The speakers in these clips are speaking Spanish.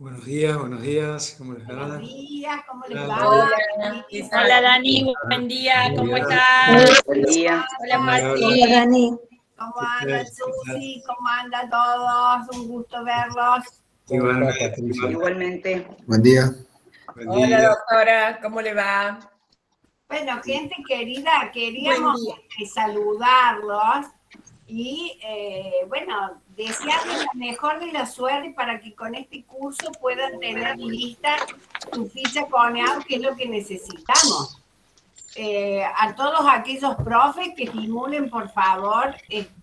Buenos días, ¿cómo les va? Buenos días, ¿cómo les Hola. va? Hola Dani, buen día, ¿cómo estás? Buen día. Hola Pati. Hola, Dani. ¿Cómo andan, Susi? ¿Cómo andan todos? Un gusto verlos. Igualmente. Buen día. Hola doctora, ¿cómo le va? Bueno, gente querida, queríamos saludarlos y, bueno, desearles la mejor de la suerte para que con este curso puedan tener lista su ficha CONEAU, que es lo que necesitamos. A todos aquellos profes que estimulen, por favor,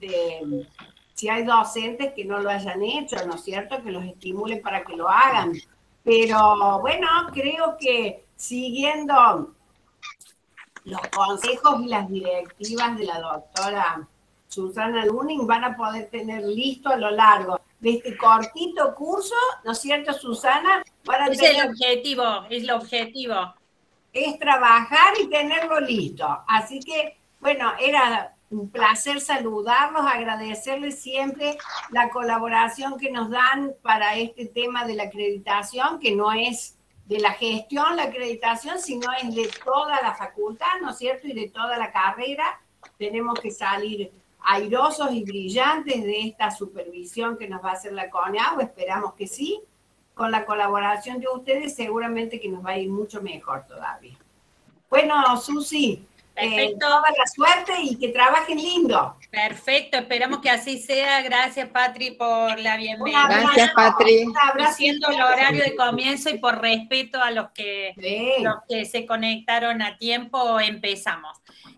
si hay docentes que no lo hayan hecho, ¿no es cierto? Que los estimulen para que lo hagan. Pero bueno, creo que siguiendo los consejos y las directivas de la doctora Susana Luning, van a poder tener listo a lo largo de este cortito curso, ¿no es cierto, Susana? Es el objetivo, es el objetivo. Es trabajar y tenerlo listo. Así que, bueno, era un placer saludarlos, agradecerles siempre la colaboración que nos dan para este tema de la acreditación, que no es de la gestión la acreditación, sino es de toda la facultad, ¿no es cierto? Y de toda la carrera. Tenemos que salir airosos y brillantes de esta supervisión que nos va a hacer la CONEAU, esperamos que sí. Con la colaboración de ustedes seguramente que nos va a ir mucho mejor todavía. Bueno, Susi, toda la suerte y que trabajen lindo. Perfecto, esperamos que así sea. Gracias, Patri, por la bienvenida. Gracias, Patri. Siendo el horario de comienzo y por respeto a los que se conectaron a tiempo, empezamos.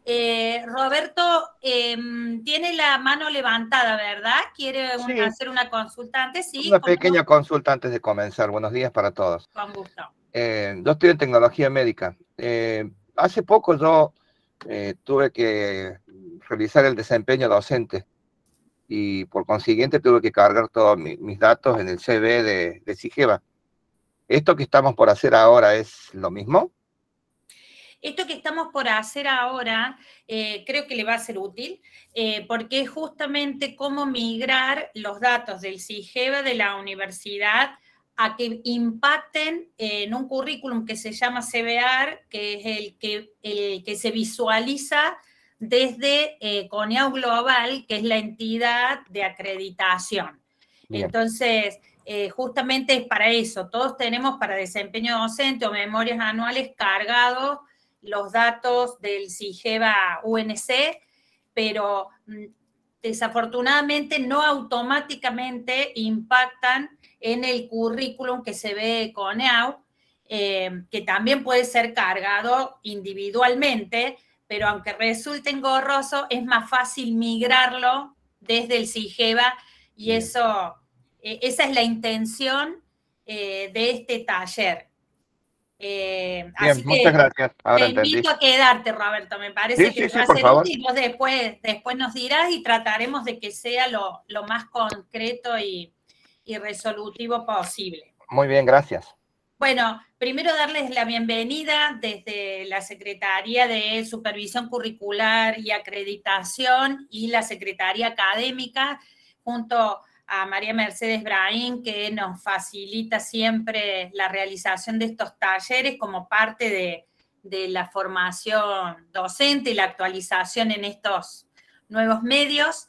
Roberto tiene la mano levantada, ¿verdad? ¿Quiere hacer una consulta antes? Sí. Una pequeña consulta antes de comenzar. Buenos días para todos. Con gusto. Yo estoy en tecnología médica. Hace poco yo tuve que realizar el desempeño docente y por consiguiente tuve que cargar todos mis datos en el CV de SIGEVA. ¿Esto que estamos por hacer ahora es lo mismo? Esto que estamos por hacer ahora creo que le va a ser útil porque es justamente cómo migrar los datos del SIGEVA de la universidad a que impacten en un currículum que se llama CBAR, que es el que se visualiza desde CONEAU Global, que es la entidad de acreditación. Bien. Entonces, justamente es para eso. Todos tenemos para desempeño docente o memorias anuales cargados los datos del SIGEVA UNC, pero desafortunadamente no automáticamente impactan en el currículum que se ve CONEAU, que también puede ser cargado individualmente, pero aunque resulte engorroso, es más fácil migrarlo desde el SIGEVA y eso, esa es la intención de este taller. Bien, así muchas gracias. Ahora te invito a quedarte, Roberto, me parece que te va a ser útil. Vos después nos dirás y trataremos de que sea lo más concreto y resolutivo posible. Muy bien, gracias. Bueno, primero darles la bienvenida desde la Secretaría de Supervisión Curricular y Acreditación y la Secretaría Académica, junto a María Mercedes Braín, que nos facilita siempre la realización de estos talleres como parte de la formación docente y la actualización en estos nuevos medios.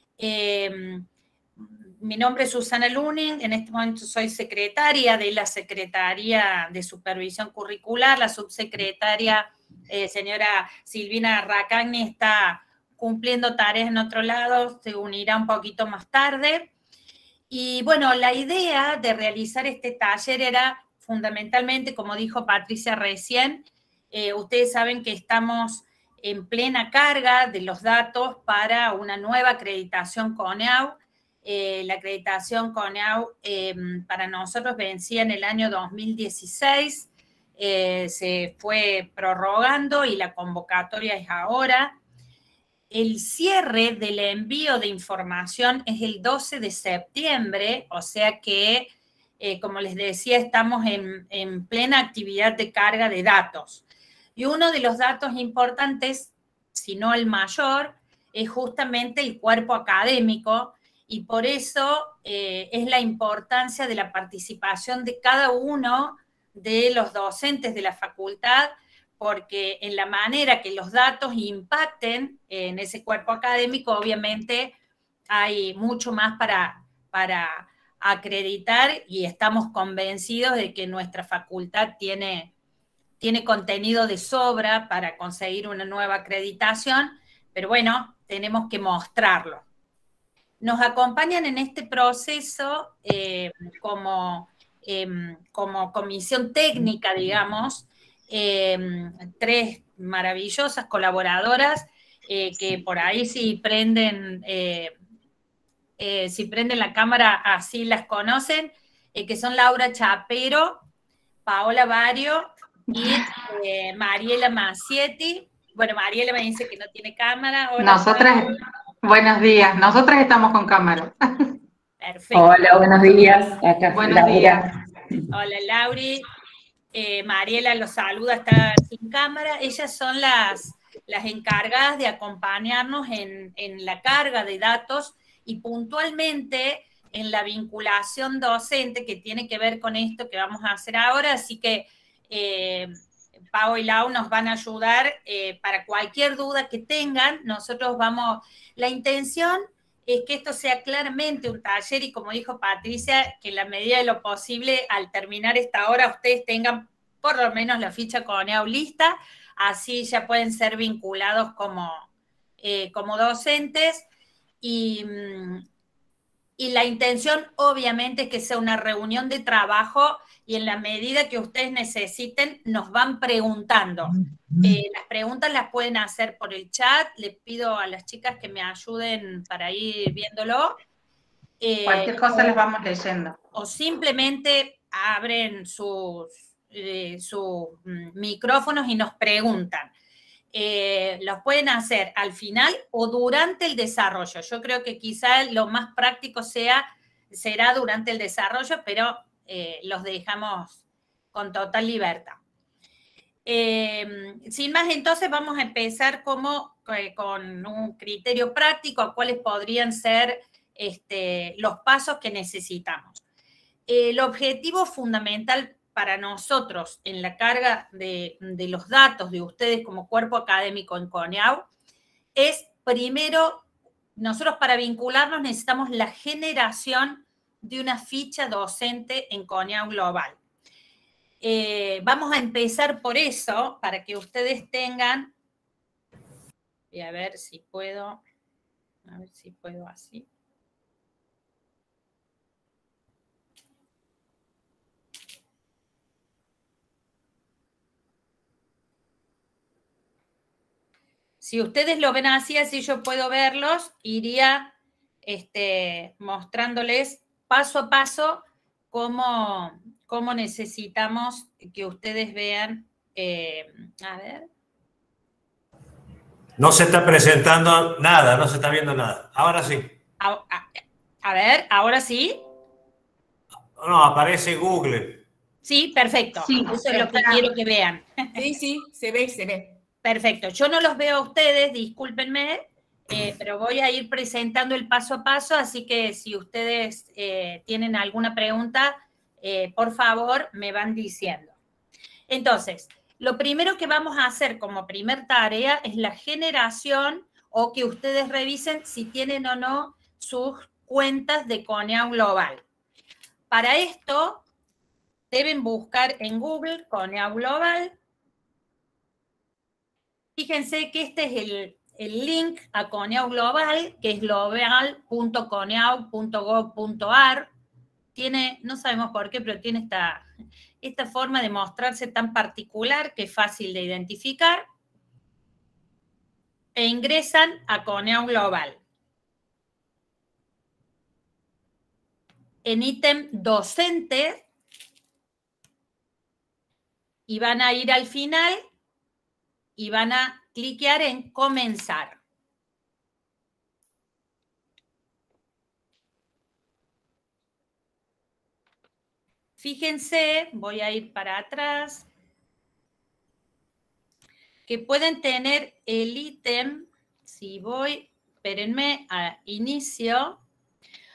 Mi nombre es Susana Luning, en este momento soy secretaria de la Secretaría de Supervisión Curricular, la subsecretaria señora Silvina Racagni está cumpliendo tareas en otro lado, se unirá un poquito más tarde. Y bueno, la idea de realizar este taller era fundamentalmente, como dijo Patricia recién, ustedes saben que estamos en plena carga de los datos para una nueva acreditación CONEAU. La acreditación CONEAU para nosotros vencía en el año 2016, se fue prorrogando y la convocatoria es ahora. El cierre del envío de información es el 12 de septiembre, o sea que, como les decía, estamos en plena actividad de carga de datos. Y uno de los datos importantes, si no el mayor, es justamente el cuerpo académico, y por eso es la importancia de la participación de cada uno de los docentes de la facultad, porque en la manera que los datos impacten en ese cuerpo académico, obviamente hay mucho más para acreditar, y estamos convencidos de que nuestra facultad tiene contenido de sobra para conseguir una nueva acreditación, pero bueno, tenemos que mostrarlo. Nos acompañan en este proceso como comisión técnica, digamos, 3 maravillosas colaboradoras que por ahí si prenden la cámara así las conocen, que son Laura Chapero, Paola Barrio y Mariela Macietti. Bueno, Mariela me dice que no tiene cámara. Hola, nosotras, buenos días, nosotras estamos con cámara. Perfecto. Hola, buenos días. Acá buenos días. Hola, Lauri. Mariela los saluda, está sin cámara. Ellas son las encargadas de acompañarnos en la carga de datos y puntualmente en la vinculación docente, que tiene que ver con esto que vamos a hacer ahora. Así que Pau y Lau nos van a ayudar para cualquier duda que tengan. Nosotros vamos, la intención es que esto sea claramente un taller, y como dijo Patricia, que en la medida de lo posible, al terminar esta hora, ustedes tengan por lo menos la ficha CONEAU lista, así ya pueden ser vinculados como docentes, y la intención obviamente es que sea una reunión de trabajo, y en la medida que ustedes necesiten nos van preguntando. Las preguntas las pueden hacer por el chat, les pido a las chicas que me ayuden para ir viéndolo. Cualquier cosa les vamos leyendo. O simplemente abren sus micrófonos y nos preguntan. Los pueden hacer al final o durante el desarrollo. Yo creo que quizá lo más práctico será durante el desarrollo, pero los dejamos con total libertad. Sin más, entonces vamos a empezar con un criterio práctico a cuáles podrían ser los pasos que necesitamos. El objetivo fundamental para nosotros en la carga de los datos de ustedes como cuerpo académico en CONEAU es, primero, nosotros para vincularnos necesitamos la generación de una ficha docente en CONEAU Global. Vamos a empezar por eso, para que ustedes tengan, voy a ver si puedo así. Si ustedes lo ven así yo puedo verlos, iría mostrándoles paso a paso cómo necesitamos que ustedes vean. A ver. No se está presentando nada, no se está viendo nada. Ahora sí. A ver, ¿ahora sí? No, aparece Google. Sí, perfecto. Sí, eso es lo que quiero que vean. Sí, se ve. Perfecto. Yo no los veo a ustedes, discúlpenme, pero voy a ir presentando el paso a paso, así que si ustedes tienen alguna pregunta, por favor, me van diciendo. Entonces, lo primero que vamos a hacer como primer tarea es la generación, o que ustedes revisen si tienen o no sus cuentas de CONEAU Global. Para esto, deben buscar en Google CONEAU Global. Fíjense que este es el link a CONEAU Global, que es global.coneau.gov.ar. Tiene, no sabemos por qué, pero tiene esta forma de mostrarse tan particular que es fácil de identificar. E ingresan a CONEAU Global. En ítem docente, y van a ir al final y van a cliquear en comenzar. Fíjense, voy a ir para atrás, que pueden tener el ítem, si voy, espérenme, a inicio,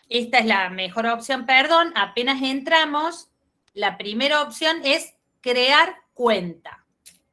esta es la mejor opción, perdón, apenas entramos, la primera opción es crear cuenta.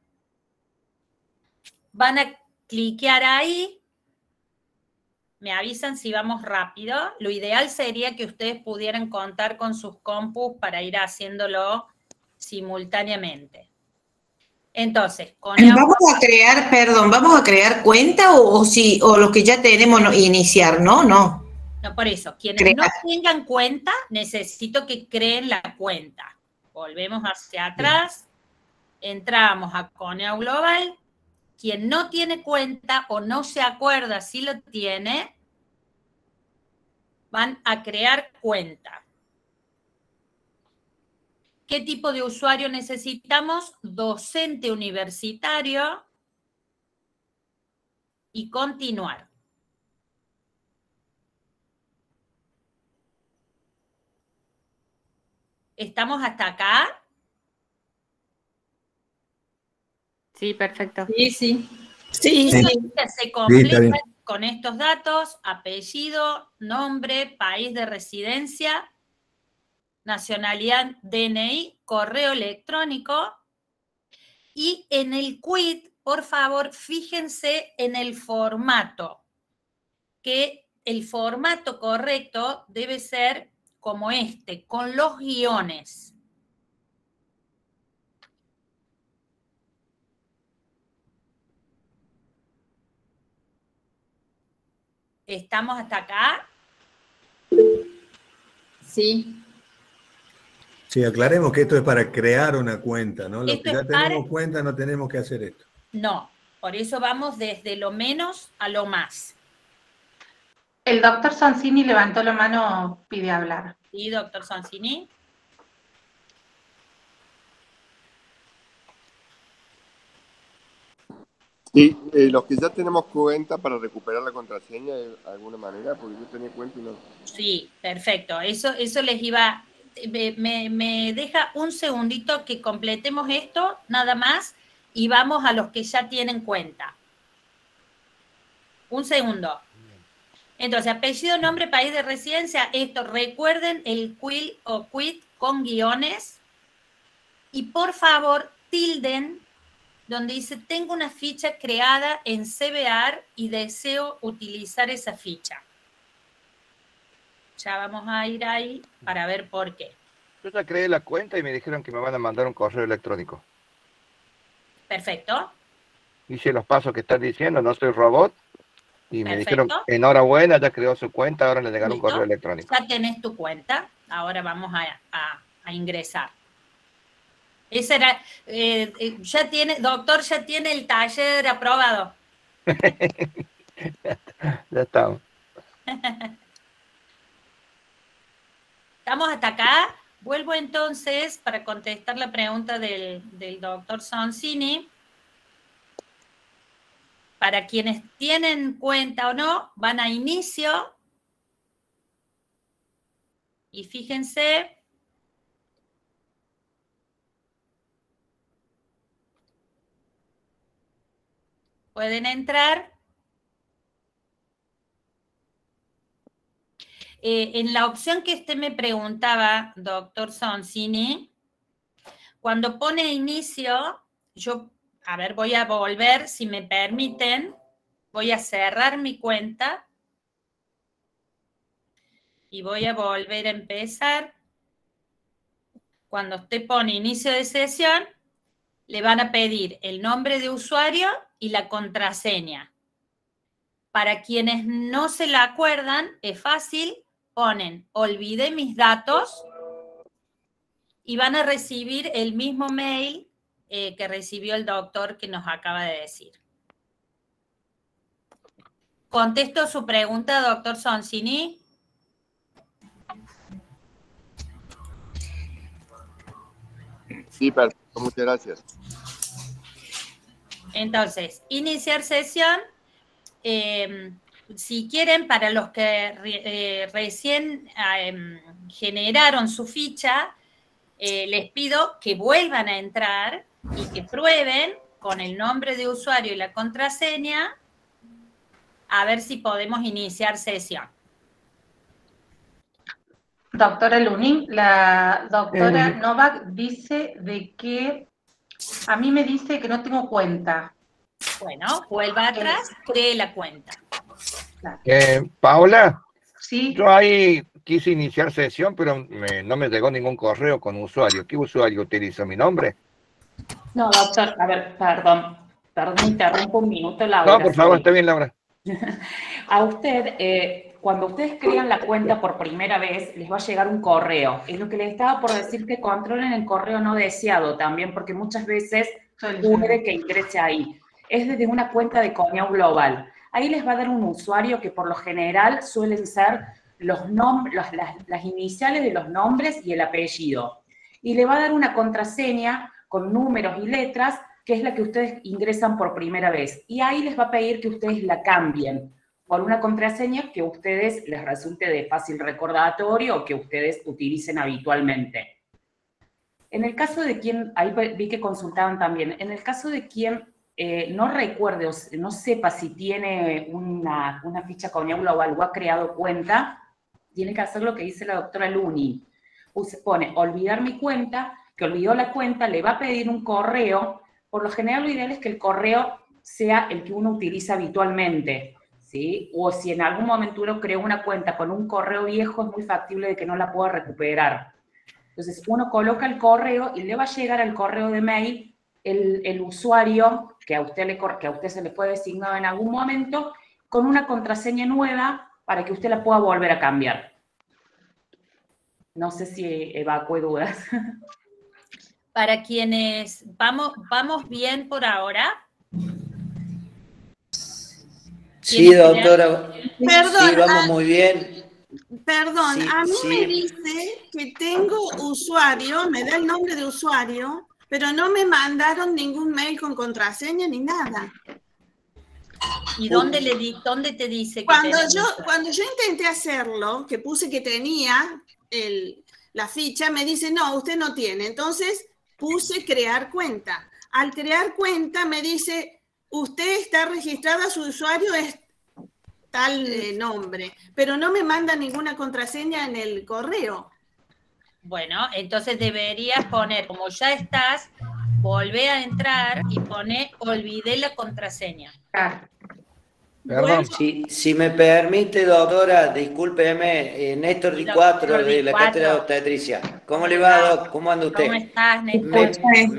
Van a cliquear ahí, me avisan si vamos rápido. Lo ideal sería que ustedes pudieran contar con sus compus para ir haciéndolo simultáneamente. Entonces, vamos a crear, perdón, ¿vamos a crear cuenta o los que ya tenemos iniciar? No. No, por eso, quienes no tengan cuenta, necesito que creen la cuenta. Volvemos hacia atrás, entramos a Coneo Global. Quien no tiene cuenta o no se acuerda si lo tiene, van a crear cuenta. ¿Qué tipo de usuario necesitamos? Docente universitario y continuar. ¿Estamos hasta acá? Sí, perfecto. Sí. Se completa con estos datos: apellido, nombre, país de residencia, nacionalidad, DNI, correo electrónico. Y en el quit, por favor, fíjense en el formato, que el formato correcto debe ser como este, con los guiones. ¿Estamos hasta acá? Sí. Sí, aclaremos que esto es para crear una cuenta, ¿no? Los Esto que ya es para... tenemos cuenta no tenemos que hacer esto. No, por eso vamos desde lo menos a lo más. El doctor Sonsini levantó la mano, pide hablar. Sí, doctor Sonsini. Sí, los que ya tenemos cuenta para recuperar la contraseña de alguna manera, porque yo tenía cuenta y no. Sí, perfecto. Eso les iba... Me deja un segundito que completemos esto, nada más, y vamos a los que ya tienen cuenta. Un segundo. Entonces, apellido, nombre, país de residencia. Esto, recuerden el quill o quit con guiones. Y por favor, tilden donde dice, tengo una ficha creada en CBAR y deseo utilizar esa ficha. Ya vamos a ir ahí para ver por qué. Yo ya creé la cuenta y me dijeron que me van a mandar un correo electrónico. Perfecto. Hice los pasos que están diciendo, no soy robot. Y me Perfecto. dijeron, enhorabuena, ya creó su cuenta, ahora le llegará un correo electrónico. Ya tenés tu cuenta, ahora vamos a ingresar. Ese era, ya tiene, doctor, ya tiene el taller aprobado. Ya estamos. ¿Estamos hasta acá? Vuelvo entonces para contestar la pregunta del doctor Sonsini. Para quienes tienen cuenta o no, van a inicio. Y fíjense. Pueden entrar. En la opción que usted me preguntaba, doctor Sonsini, cuando pone inicio, yo, a ver, voy a volver, si me permiten, voy a cerrar mi cuenta y voy a volver a empezar. Cuando usted pone inicio de sesión, le van a pedir el nombre de usuario y la contraseña. Para quienes no se la acuerdan, es fácil, ponen olvidé mis datos y van a recibir el mismo mail que recibió el doctor que nos acaba de decir. ¿Contesto su pregunta, doctor Sonsini? Sí, perfecto, muchas gracias. Entonces, iniciar sesión. Si quieren, para los que recién generaron su ficha, les pido que vuelvan a entrar y que prueben con el nombre de usuario y la contraseña a ver si podemos iniciar sesión. Doctora Lunin, la doctora Novak dice de que a mí me dice que no tengo cuenta. Bueno, vuelva atrás, cree la cuenta. Paola, sí. Yo ahí quise iniciar sesión, pero no me llegó ningún correo con usuario. ¿Qué usuario utilizo? ¿Mi nombre? No, doctor, a ver, perdón, interrumpo un minuto, Laura. No, por favor, está bien, Laura. A usted, cuando ustedes crean la cuenta por primera vez, les va a llegar un correo. Es lo que les estaba por decir, que controlen el correo no deseado también, porque muchas veces puede que ingrese ahí. Es desde una cuenta de Coñao Global. Ahí les va a dar un usuario que por lo general suelen ser los nombres, las iniciales de los nombres y el apellido. Y le va a dar una contraseña con números y letras, que es la que ustedes ingresan por primera vez. Y ahí les va a pedir que ustedes la cambien por una contraseña que a ustedes les resulte de fácil recordatorio o que ustedes utilicen habitualmente. En el caso de quien, ahí vi que consultaban también, en el caso de quien no recuerde o no sepa si tiene una ficha Coñao Global o ha creado cuenta, tiene que hacer lo que dice la doctora Luni. Pone olvidar mi cuenta, que olvidó la cuenta, le va a pedir un correo. Por lo general lo ideal es que el correo sea el que uno utiliza habitualmente, ¿sí? O si en algún momento uno creó una cuenta con un correo viejo, es muy factible de que no la pueda recuperar. Entonces uno coloca el correo y le va a llegar al correo de mail el usuario que a usted se le fue designado en algún momento, con una contraseña nueva para que usted la pueda volver a cambiar. No sé si evacué dudas. Para quienes vamos bien por ahora. Sí, doctora. Perdón, sí, vamos muy bien. Perdón, Sí, a mí sí. me dice que tengo usuario, me da el nombre de usuario, pero no me mandaron ningún mail con contraseña ni nada. ¿Y dónde te dice que Cuando yo intenté hacerlo, que puse que tenía la ficha, me dice, no, usted no tiene. Entonces puse crear cuenta. Al crear cuenta me dice, usted está registrada, su usuario es tal nombre, pero no me manda ninguna contraseña en el correo. Bueno, entonces deberías poner, como ya estás, volvé a entrar y pone olvidé la contraseña. Perdón. Si me permite, doctora, discúlpeme, Néstor Di Quattro de la Cátedra de Obstetricia. ¿Cómo le va, Doc? ¿Cómo anda usted? ¿Cómo estás, Néstor?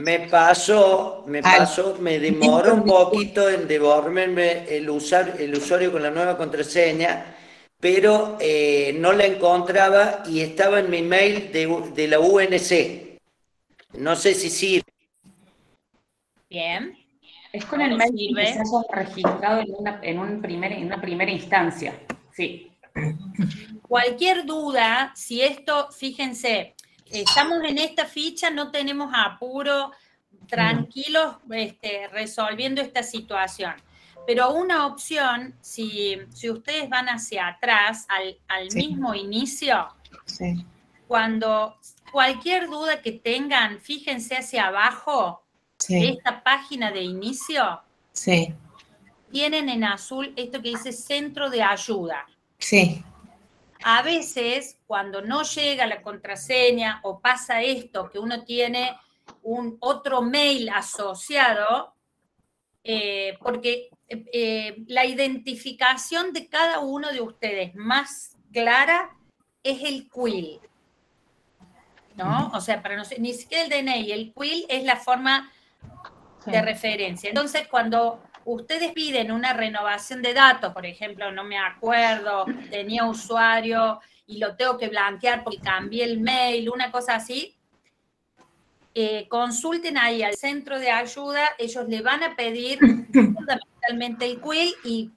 Me demoró un poquito en devolverme el usuario con la nueva contraseña, pero no la encontraba y estaba en mi mail de la UNC. No sé si sirve. Bien. Es con el mail que se haya registrado en una primera instancia. Sí. Cualquier duda, si esto, fíjense, estamos en esta ficha, no tenemos apuro, tranquilos resolviendo esta situación. Pero una opción, si ustedes van hacia atrás, al mismo inicio, cuando cualquier duda que tengan, fíjense hacia abajo, esta página de inicio, tienen en azul esto que dice centro de ayuda. A veces, cuando no llega la contraseña o pasa esto, que uno tiene otro mail asociado, porque la identificación de cada uno de ustedes más clara es el quill, ¿no? O sea, para nosotros, ni siquiera el DNI, el quill es la forma de referencia. Entonces, cuando ustedes piden una renovación de datos, por ejemplo, no me acuerdo, tenía usuario y lo tengo que blanquear porque cambié el mail, una cosa así, consulten ahí al centro de ayuda, ellos le van a pedir fundamentalmente el quill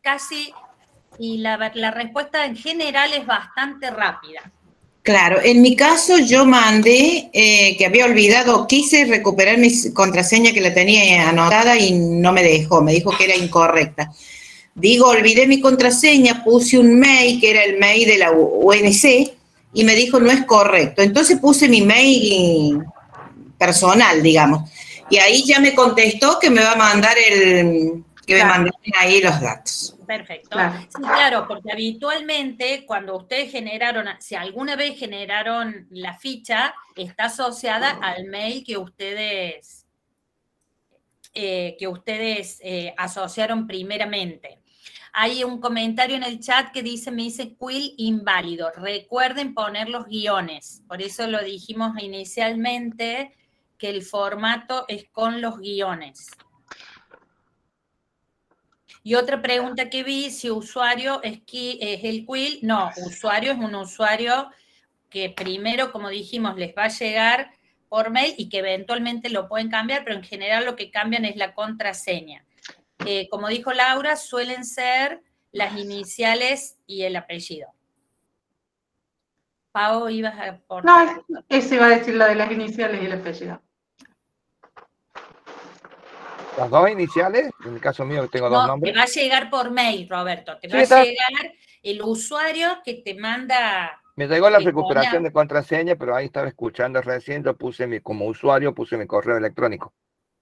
y la respuesta en general es bastante rápida. Claro, en mi caso yo mandé, que había olvidado, quise recuperar mi contraseña que la tenía anotada y no me dejó, me dijo que era incorrecta. Digo, olvidé mi contraseña, puse un mail que era el mail de la UNC y me dijo no es correcto. Entonces puse mi mail personal, digamos. Y ahí ya me contestó que me va a mandar que que me manden ahí los datos. Perfecto. Claro. Sí, claro, porque habitualmente cuando ustedes generaron, si alguna vez generaron la ficha, está asociada al mail que ustedes asociaron primeramente. Hay un comentario en el chat que dice, me dice Quill inválido. Recuerden poner los guiones. Por eso lo dijimos inicialmente, que el formato es con los guiones. Y otra pregunta que vi, si usuario es el Quill. No, usuario es un usuario que primero, como dijimos, les va a llegar por mail y que eventualmente lo pueden cambiar, pero en general lo que cambian es la contraseña. Como dijo Laura, suelen ser las iniciales y el apellido. Pau, ibas a aportar. No, eso iba a decir lo de las iniciales y el apellido. ¿Las dos iniciales? En el caso mío que tengo dos No, nombres. te va a llegar por mail, Roberto. Te Sí, va a está. llegar el usuario que te manda... Me llegó la el recuperación correo. de contraseña, pero ahí estaba escuchando recién, yo puse como usuario, puse mi correo electrónico.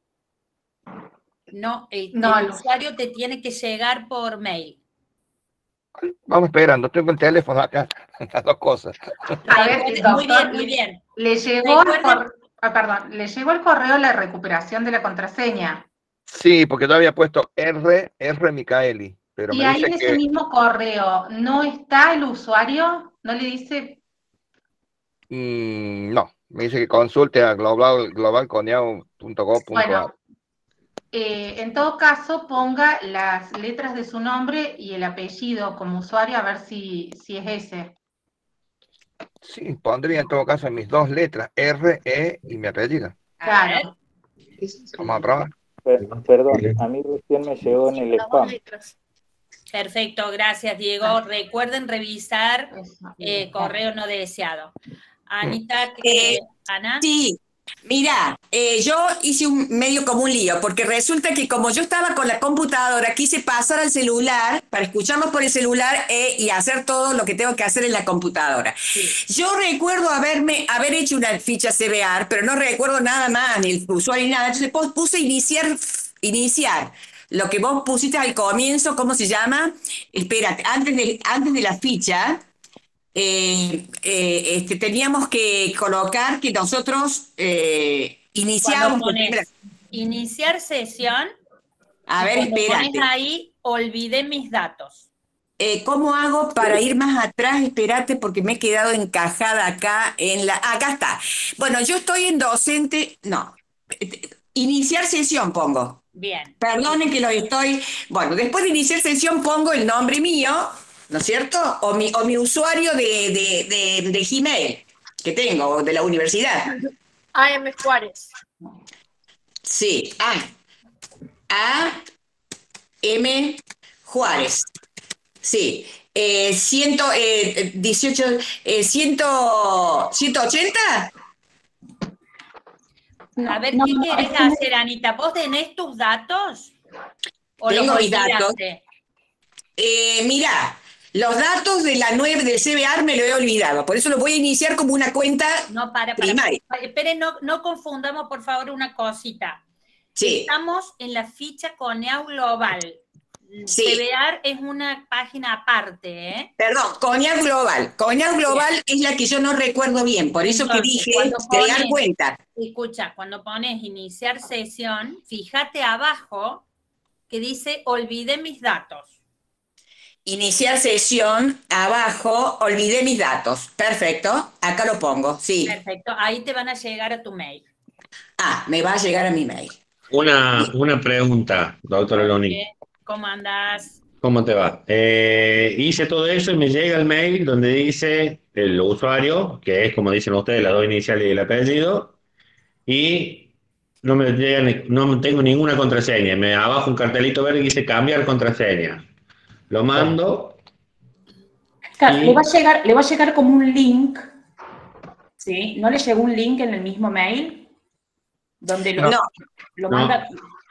No, el No. usuario te tiene que llegar por mail. Vamos esperando, tengo el teléfono acá, las dos cosas. A ver, Muy doctor, bien, muy bien. le llegó Recuerden- le llegó el correo la recuperación de la contraseña. Sí, porque yo había puesto R Micaeli, pero Y me ahí dice en ese que mismo correo, ¿no está el usuario? ¿No le dice? no, me dice que consulte a globalconeau.gov.ar. Bueno, en todo caso, ponga las letras de su nombre y el apellido como usuario, a ver si es ese. Sí, pondría en todo caso mis dos letras, R, E y mi apellido. Claro. Vamos a probar. Perdón, a mí recién me llegó en el spam. Perfecto, gracias, Diego. Recuerden revisar correo no deseado. Anita, Ana. Sí, mira, yo hice medio como un lío, porque resulta que como yo estaba con la computadora, quise pasar al celular para escucharnos por el celular y hacer todo lo que tengo que hacer en la computadora. Yo recuerdo haber hecho una ficha CBR, pero no recuerdo nada más, ni el usuario ni nada. Entonces puse iniciar. Lo que vos pusiste al comienzo, ¿cómo se llama? Espérate, antes de la ficha, teníamos que colocar que nosotros iniciábamos. Cuando pones iniciar sesión, A ver, cuando espérate. pones ahí, olvidé mis datos. ¿Cómo hago para ir más atrás? Espérate, porque me he quedado encajada acá en la... Acá está. Bueno, yo estoy en docente... No. Iniciar sesión pongo. Bien. Perdonen que lo estoy... Bueno, después de iniciar sesión pongo el nombre mío, ¿no es cierto? O mi usuario de Gmail que tengo, de la universidad. AM Juárez. Sí, A.M. Juárez. Sí. 180. A ver, ¿qué querés hacer, Anita? ¿Vos tenés tus datos? ¿O Tengo los mis datos. olvidaste? Mirá, los datos de la 9 del CBR me lo he olvidado, por eso lo voy a iniciar como una cuenta primaria. Esperen, no confundamos, por favor, una cosita. Sí. Estamos en la ficha Coneau Global. Sí. CBR es una página aparte, ¿eh? Perdón, Coneau Global. Coneau Global es la que yo no recuerdo bien, por eso Entonces, que dije cuando crear pones- cuenta. Escucha, cuando pones iniciar sesión, fíjate abajo que dice olvidé mis datos. Iniciar sesión, abajo, olvidé mis datos. Perfecto, acá lo pongo, sí. Perfecto, ahí te van a llegar a tu mail. Me va a llegar a mi mail. Una pregunta, doctora Loni. ¿Cómo andás? ¿Cómo te va? Hice todo eso y me llega el mail donde dice el usuario, que es como dicen ustedes, las dos iniciales y el apellido, y no me llega, no tengo ninguna contraseña. Abajo un cartelito verde que dice cambiar contraseña. Lo mando. Claro, y- le va a llegar como un link, ¿sí? ¿No le llegó un link en el mismo mail? Donde lo No. manda...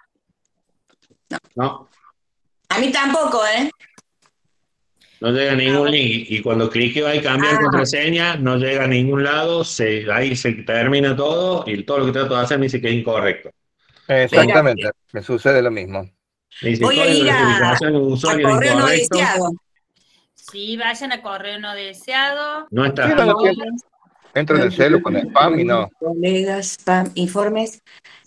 No, A mí tampoco, ¿eh? no llega ningún link. Y cuando cliqueo ahí cambiar contraseña, no llega a ningún lado, ahí se termina todo y todo lo que trato de hacer me dice que es incorrecto. Exactamente, me sucede lo mismo. Dice, Voy a código ir de a verificación de usuario correo no incorrecto. deseado. Sí, vayan a correo no deseado. No está. Sí, no, que entro en el celu con spam y no. Colegas, spam, informes,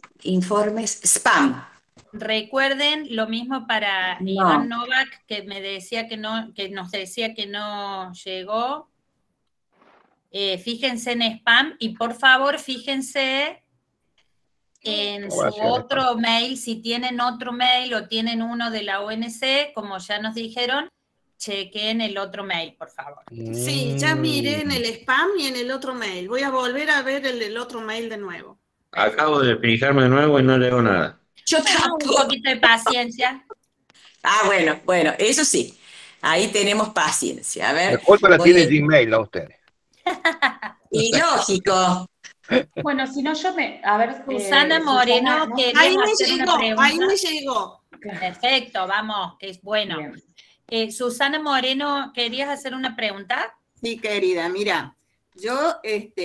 spam. Recuerden lo mismo para No. Iván Novak, que me decía que no, que nos decía que no llegó. Fíjense en spam y por favor fíjense en su otro mail, si tienen otro mail o tienen uno de la ONC, como ya nos dijeron, chequen el otro mail, por favor. Sí, ya miré en el spam y en el otro mail. Voy a volver a ver el del otro mail de nuevo. Acabo de fijarme de nuevo y no llegó nada. Yo Un poquito de paciencia. Ah, bueno, eso sí. Ahí tenemos paciencia. A ver. La culpa la voy tiene a- Gmail a ustedes. Y lógico. Bueno, si no yo me... A ver, Susana Moreno, Susana, ¿no? querías Ahí me hacer una llegó, pregunta. ahí me llegó. Perfecto, vamos, que es bueno. Susana Moreno, ¿querías hacer una pregunta? Sí, querida, mira, yo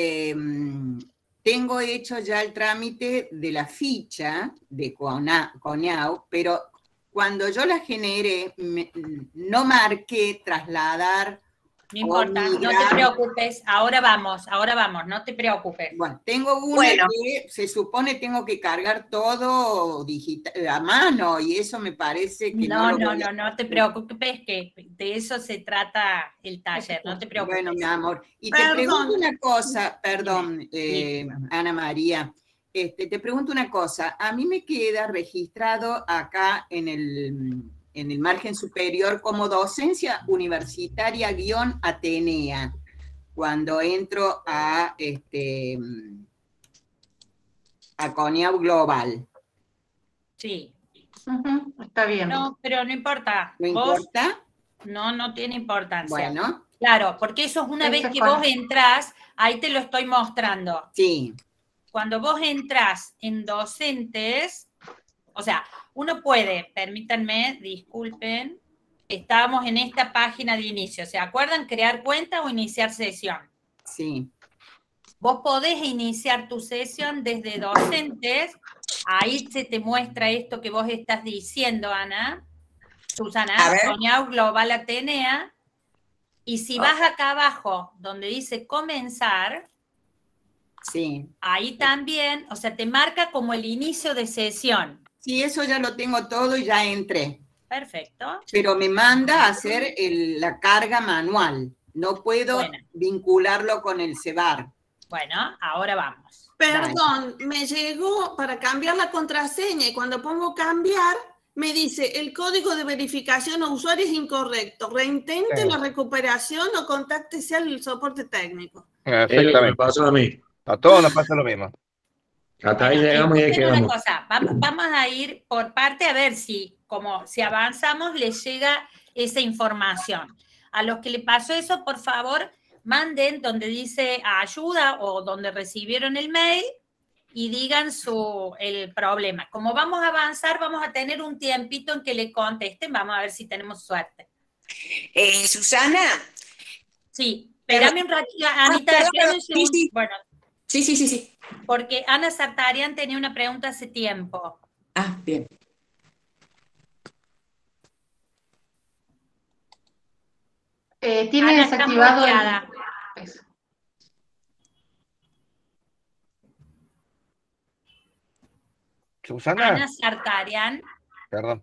tengo hecho ya el trámite de la ficha de CONAU, pero cuando yo la generé, no marqué trasladar. No importa, no te preocupes, ahora vamos, no te preocupes. Bueno, tengo una que se supone tengo que cargar todo digital, a mano, y eso me parece que No te preocupes, que de eso se trata el taller, no te preocupes. Bueno, mi amor, y te pregunto una cosa, perdón, Ana María, te pregunto una cosa, a mí me queda registrado acá en el margen superior como docencia universitaria _Atenea, cuando entro a CONIAU Global. Sí. Está bien. No, pero no importa. ¿No ¿Vos? importa? No tiene importancia. Bueno. Claro, porque eso es una vez que vos entrás, ahí te lo estoy mostrando. Sí. Cuando vos entrás en docentes, o sea, uno puede, permítanme, disculpen, estábamos en esta página de inicio, ¿se acuerdan? Crear cuenta o iniciar sesión. Sí. Vos podés iniciar tu sesión desde docentes, ahí se te muestra esto que vos estás diciendo, Ana, Susana, CONIAU Global Atenea, y si vas acá abajo, donde dice comenzar, sí, ahí también, o sea, te marca como el inicio de sesión. Sí, eso ya lo tengo todo y ya entré. Perfecto. Pero me manda a hacer la carga manual. No puedo vincularlo con el CEBAR. Bueno, ahora vamos. Perdón, me llegó para cambiar la contraseña y cuando pongo cambiar, me dice el código de verificación o usuario es incorrecto. Reintente la recuperación o contáctese al soporte técnico. Es lo que me pasó a mí. A todos nos pasa lo mismo. Hasta ahí llegamos y ahí Una quedamos. cosa, vamos a ir por parte a ver si avanzamos les llega esa información. A los que le pasó eso, por favor, manden donde dice ayuda o donde recibieron el mail y digan el problema. Como vamos a avanzar, vamos a tener un tiempito en que le contesten, vamos a ver si tenemos suerte. Susana. Sí, espérame un ratito, Anita, espérame un segundo. Sí. Bueno. Sí. Porque Ana Sartarian tenía una pregunta hace tiempo. Ah, bien. Tiene Ana, desactivado está Eso. Susana. Ana Sartarian. Perdón.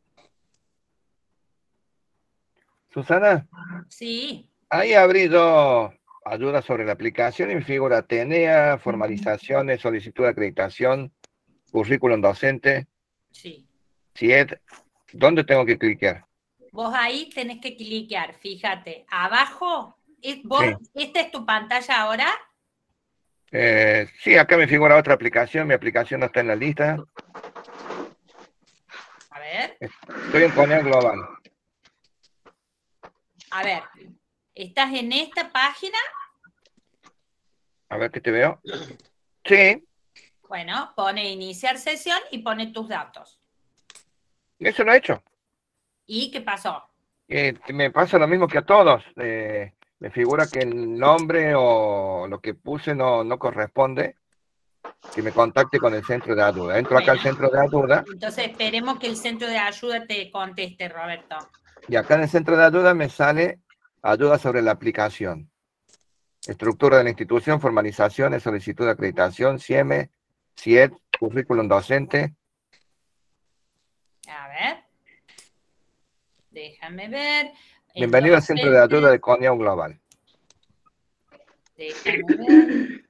Susana. Sí. Ahí abrí dos ayudas sobre la aplicación y me figura Atenea, formalizaciones, solicitud de acreditación, currículum docente. Sí. CIED. ¿Dónde tengo que clicar? Vos ahí tenés que cliquear, fíjate, abajo, ¿esta es tu pantalla ahora? Sí, acá me figura otra aplicación, mi aplicación no está en la lista. A ver. Estoy en CONIAU Global. A ver, ¿estás en esta página? A ver qué te veo. Sí. Bueno, pone iniciar sesión y pone tus datos. Eso lo he hecho. ¿Y qué pasó? Me pasa lo mismo que a todos. Me figura que el nombre o lo que puse no corresponde. que me contacte con el centro de ayuda. Entro acá al centro de ayuda. Entonces esperemos que el centro de ayuda te conteste, Roberto. Y acá en el centro de ayuda me sale ayuda sobre la aplicación. Estructura de la institución, formalizaciones, solicitud de acreditación, CIEME, CIED, currículum docente. A ver. Déjame ver. Bienvenido al centro de ayuda de CONIAU Global. Déjame ver.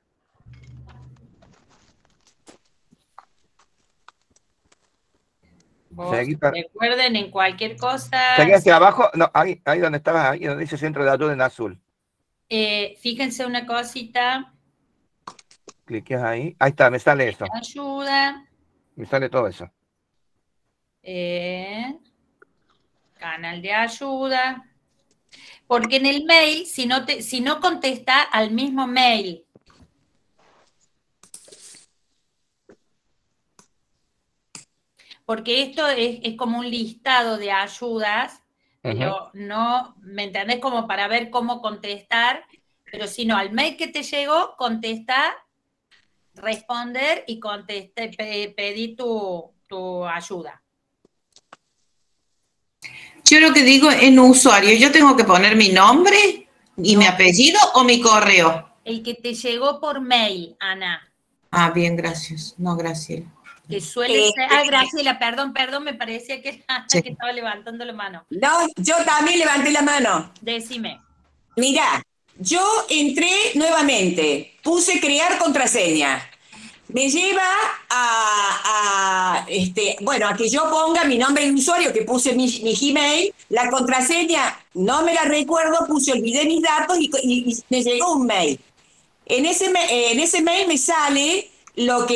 Recuerden, en cualquier cosa. Seguí hacia abajo, no, ahí donde estabas, ahí donde dice centro de ayuda en azul. Fíjense una cosita. Cliques ahí. Ahí está, me sale eso. Ayuda. Me sale todo eso. Canal de ayuda. Porque en el mail, si no contesta al mismo mail. Porque esto es como un listado de ayudas, pero no, ¿me entendés? Como para ver cómo contestar, pero si no, al mail que te llegó, contesta, responder y pedí tu ayuda. Yo lo que digo en usuario, ¿yo tengo que poner mi nombre y mi apellido o mi correo? El que te llegó por mail, Ana. Ah, bien, gracias. No, Graciela. Que suele ser... Graciela, perdón, me parecía que estaba levantando la mano. No, yo también levanté la mano. Decime. Mira, yo entré nuevamente, puse crear contraseña. Me lleva a que yo ponga mi nombre de usuario, que puse mi Gmail, la contraseña no me la recuerdo, olvidé mis datos y me llegó un mail. En ese mail me sale la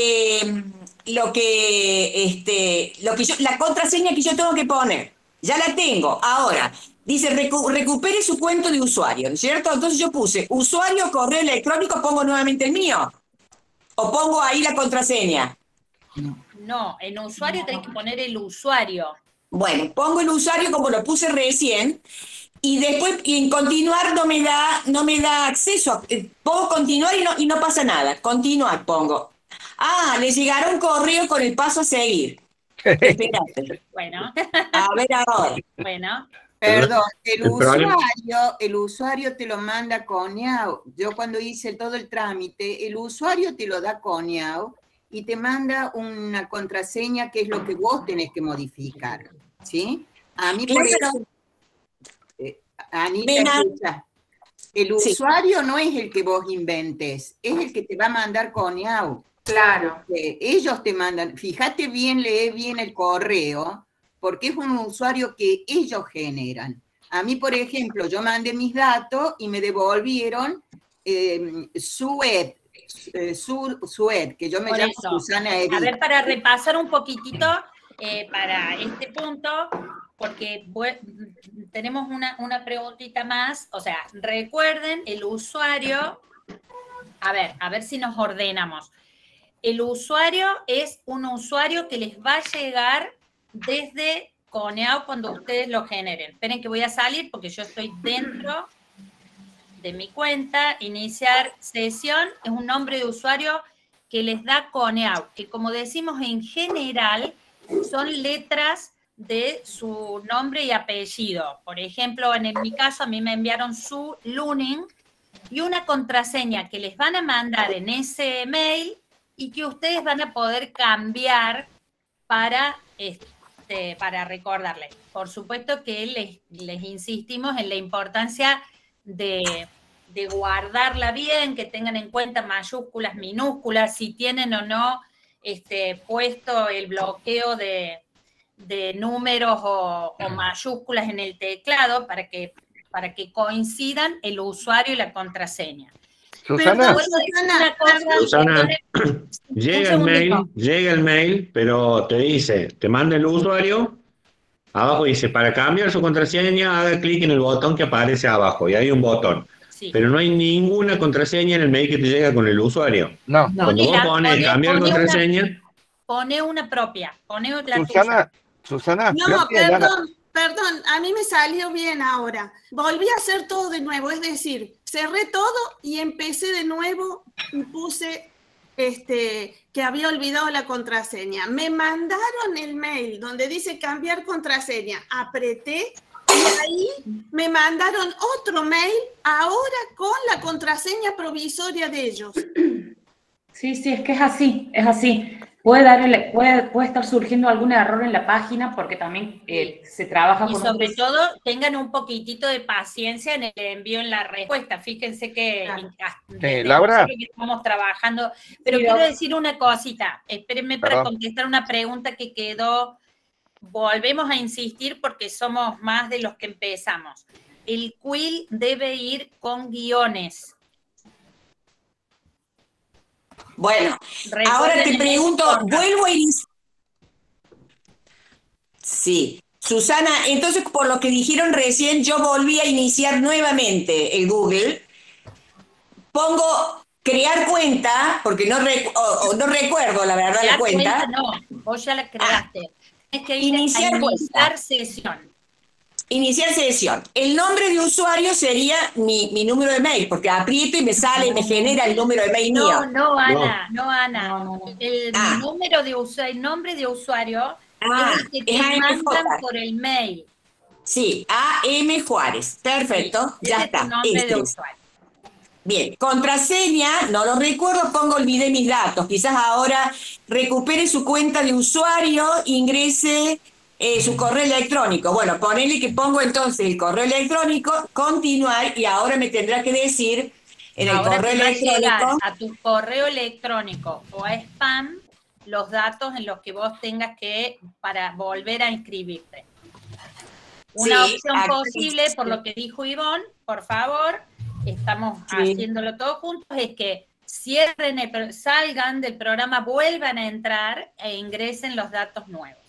contraseña que yo tengo que poner. Ya la tengo. Ahora, dice recupere su cuenta de usuario, ¿cierto? Entonces yo puse usuario, correo electrónico, pongo nuevamente el mío. ¿O pongo ahí la contraseña? No, en usuario tenés que poner el usuario. Bueno, pongo el usuario como lo puse recién y después en continuar no me da acceso. Pongo continuar y no pasa nada. Continuar pongo. Le llegará un correo con el paso a seguir. Espérate. Bueno. A ver ahora. Bueno. Perdón, el usuario te lo manda CONIAU. Yo cuando hice todo el trámite, el usuario te lo da CONIAU y te manda una contraseña que es lo que vos tenés que modificar. ¿Sí? A mí por eso... Anita, escucha. El usuario no es el que vos inventes, es el que te va a mandar CONIAU. Claro. Ellos te mandan, fíjate bien, lee bien el correo, porque es un usuario que ellos generan. A mí, por ejemplo, yo mandé mis datos y me devolvieron Sued, que yo me llamo Susana Edith. A ver, para repasar un poquitito para este punto, porque tenemos una preguntita más. O sea, recuerden, el usuario, a ver si nos ordenamos. El usuario es un usuario que les va a llegar desde CONIAU cuando ustedes lo generen. Esperen que voy a salir porque yo estoy dentro de mi cuenta. Iniciar sesión es un nombre de usuario que les da CONIAU, que como decimos en general son letras de su nombre y apellido. Por ejemplo, en mi caso a mí me enviaron su Luning y una contraseña que les van a mandar en ese mail y que ustedes van a poder cambiar para recordarles. Por supuesto que les insistimos en la importancia de guardarla bien, que tengan en cuenta mayúsculas, minúsculas, si tienen o no puesto el bloqueo de números o mayúsculas en el teclado para que coincidan el usuario y la contraseña. Susana, llega el mail, pero te manda el usuario, abajo dice, para cambiar su contraseña, haga clic en el botón que aparece abajo, y hay un botón. Sí. Pero no hay ninguna contraseña en el mail que te llega con el usuario. No. Cuando vos pones cambiar contraseña... Pone una propia, pone la Susana. No, perdón, a mí me salió bien ahora. Volví a hacer todo de nuevo, es decir, cerré todo y empecé de nuevo y puse que había olvidado la contraseña. Me mandaron el mail donde dice cambiar contraseña. Apreté y ahí me mandaron otro mail ahora con la contraseña provisoria de ellos. Sí, sí, es que es así, es así. Puede estar surgiendo algún error en la página porque también se trabaja y con... sobre todo, tengan un poquitito de paciencia en el envío, en la respuesta. Fíjense que Laura. Que estamos trabajando. Pero quiero decir una cosita. Espérenme para contestar una pregunta que quedó. Volvemos a insistir porque somos más de los que empezamos. El quill debe ir con guiones. Bueno, ahora te pregunto, vuelvo a iniciar. Sí, Susana, entonces por lo que dijeron recién, yo volví a iniciar nuevamente el Google. Pongo crear cuenta, porque no recuerdo la verdad la cuenta. No, vos ya la creaste. Es que iniciar sesión. Iniciar sesión. El nombre de usuario sería mi número de mail, porque aprieto y me sale y me genera el número de mail mío. No, Ana. El nombre de usuario es el que te mandan por el mail. Sí, AM Juárez. Perfecto, Sí, ya ese está. Es tu nombre de usuario. Bien, contraseña, no lo recuerdo, olvidé mis datos. Quizás ahora recupere su cuenta de usuario, ingrese su correo electrónico. Bueno, ponele que pongo entonces el correo electrónico, continuar, y ahora me tendrá que decir en el correo electrónico. A tu correo electrónico o a spam los datos en los que vos tengas que para volver a inscribirte. Una opción posible, por lo que dijo Ivonne, por favor, estamos haciéndolo todos juntos, es que cierren, salgan del programa, vuelvan a entrar e ingresen los datos nuevos.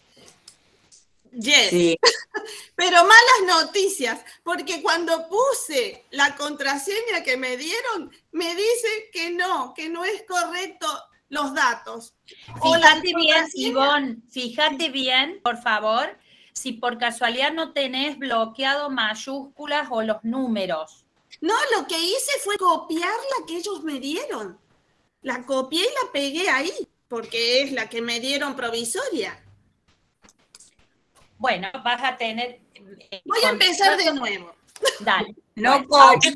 Yes. Sí. Pero malas noticias, porque cuando puse la contraseña que me dieron, me dice que no es correcto los datos. Fíjate bien, Ivonne, fíjate bien, por favor, si por casualidad no tenés bloqueado mayúsculas o los números. No, lo que hice fue copiar la que ellos me dieron. La copié y la pegué ahí, porque es la que me dieron provisoria. Bueno, vas a tener... Voy a empezar de nuevo. Dale. No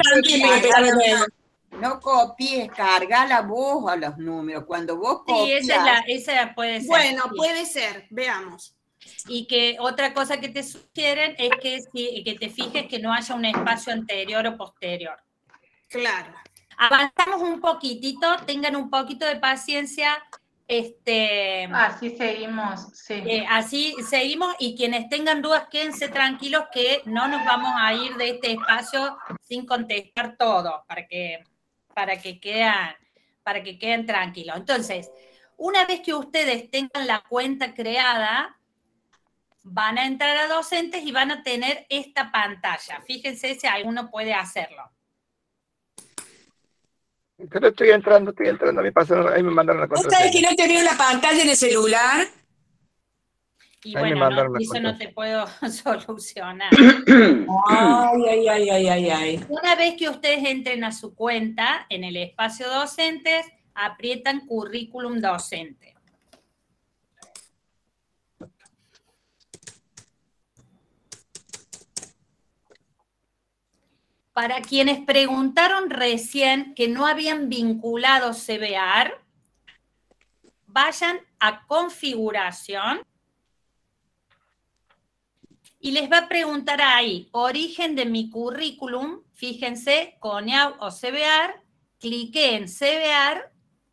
copies, carga la voz a los números. Cuando vos copias... Sí, esa puede ser. Bueno, puede ser. Veamos. Y que otra cosa que te sugieren es que te fijes que no haya un espacio anterior o posterior. Claro. Avanzamos un poquitito, tengan un poquito de paciencia. Así seguimos, sí. Así seguimos, y quienes tengan dudas, quédense tranquilos que no nos vamos a ir de este espacio sin contestar todo, para que queden tranquilos. Entonces, una vez que ustedes tengan la cuenta creada, van a entrar a docentes y van a tener esta pantalla. Fíjense si alguno puede hacerlo. Pero estoy entrando, me pasaron, ahí me mandaron la contraseña. ¿Ustedes que no te vieron la pantalla en el celular? Y ahí bueno, eso no te puedo solucionar. Ay. Una vez que ustedes entren a su cuenta en el espacio docentes, aprietan currículum docente. Para quienes preguntaron recién que no habían vinculado CBAR, vayan a configuración y les va a preguntar ahí, origen de mi currículum, fíjense, CONEAU o CBAR, cliqué en CBAR,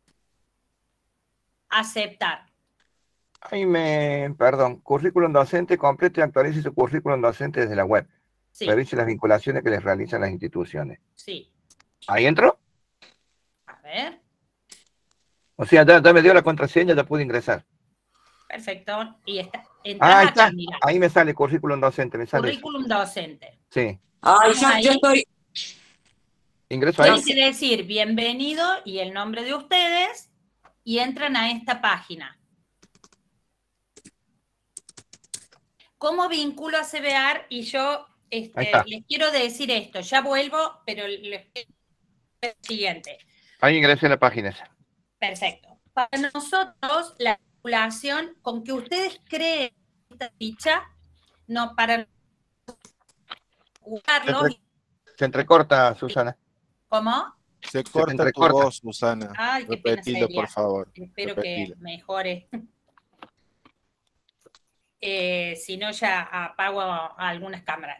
aceptar. Perdón, currículum docente, complete y actualice su currículum docente desde la web. Sí. Revise las vinculaciones que les realizan las instituciones. Sí. ¿Ahí entro? A ver. O sea, ya me dio la contraseña, ya pude ingresar. Perfecto. Y está. Ahí está. Mira. Ahí me sale currículum docente. Me sale currículum docente. Sí. Yo estoy... Ingreso ahí. Tiene que decir bienvenido y el nombre de ustedes y entran a esta página. ¿Cómo vinculo a CBAR? Y yo les quiero decir esto, ya vuelvo, pero les pido el siguiente. Ahí ingresé a la página esa. Perfecto. Para nosotros, la vinculación, con que ustedes creen esta ficha, no para jugarlos. Se entrecorta, Susana. ¿Cómo? Se corta tu voz, Susana. Ay, qué pena Repetilo, sería. por favor. Espero Repetilo. que mejore. Si no, ya apago algunas cámaras.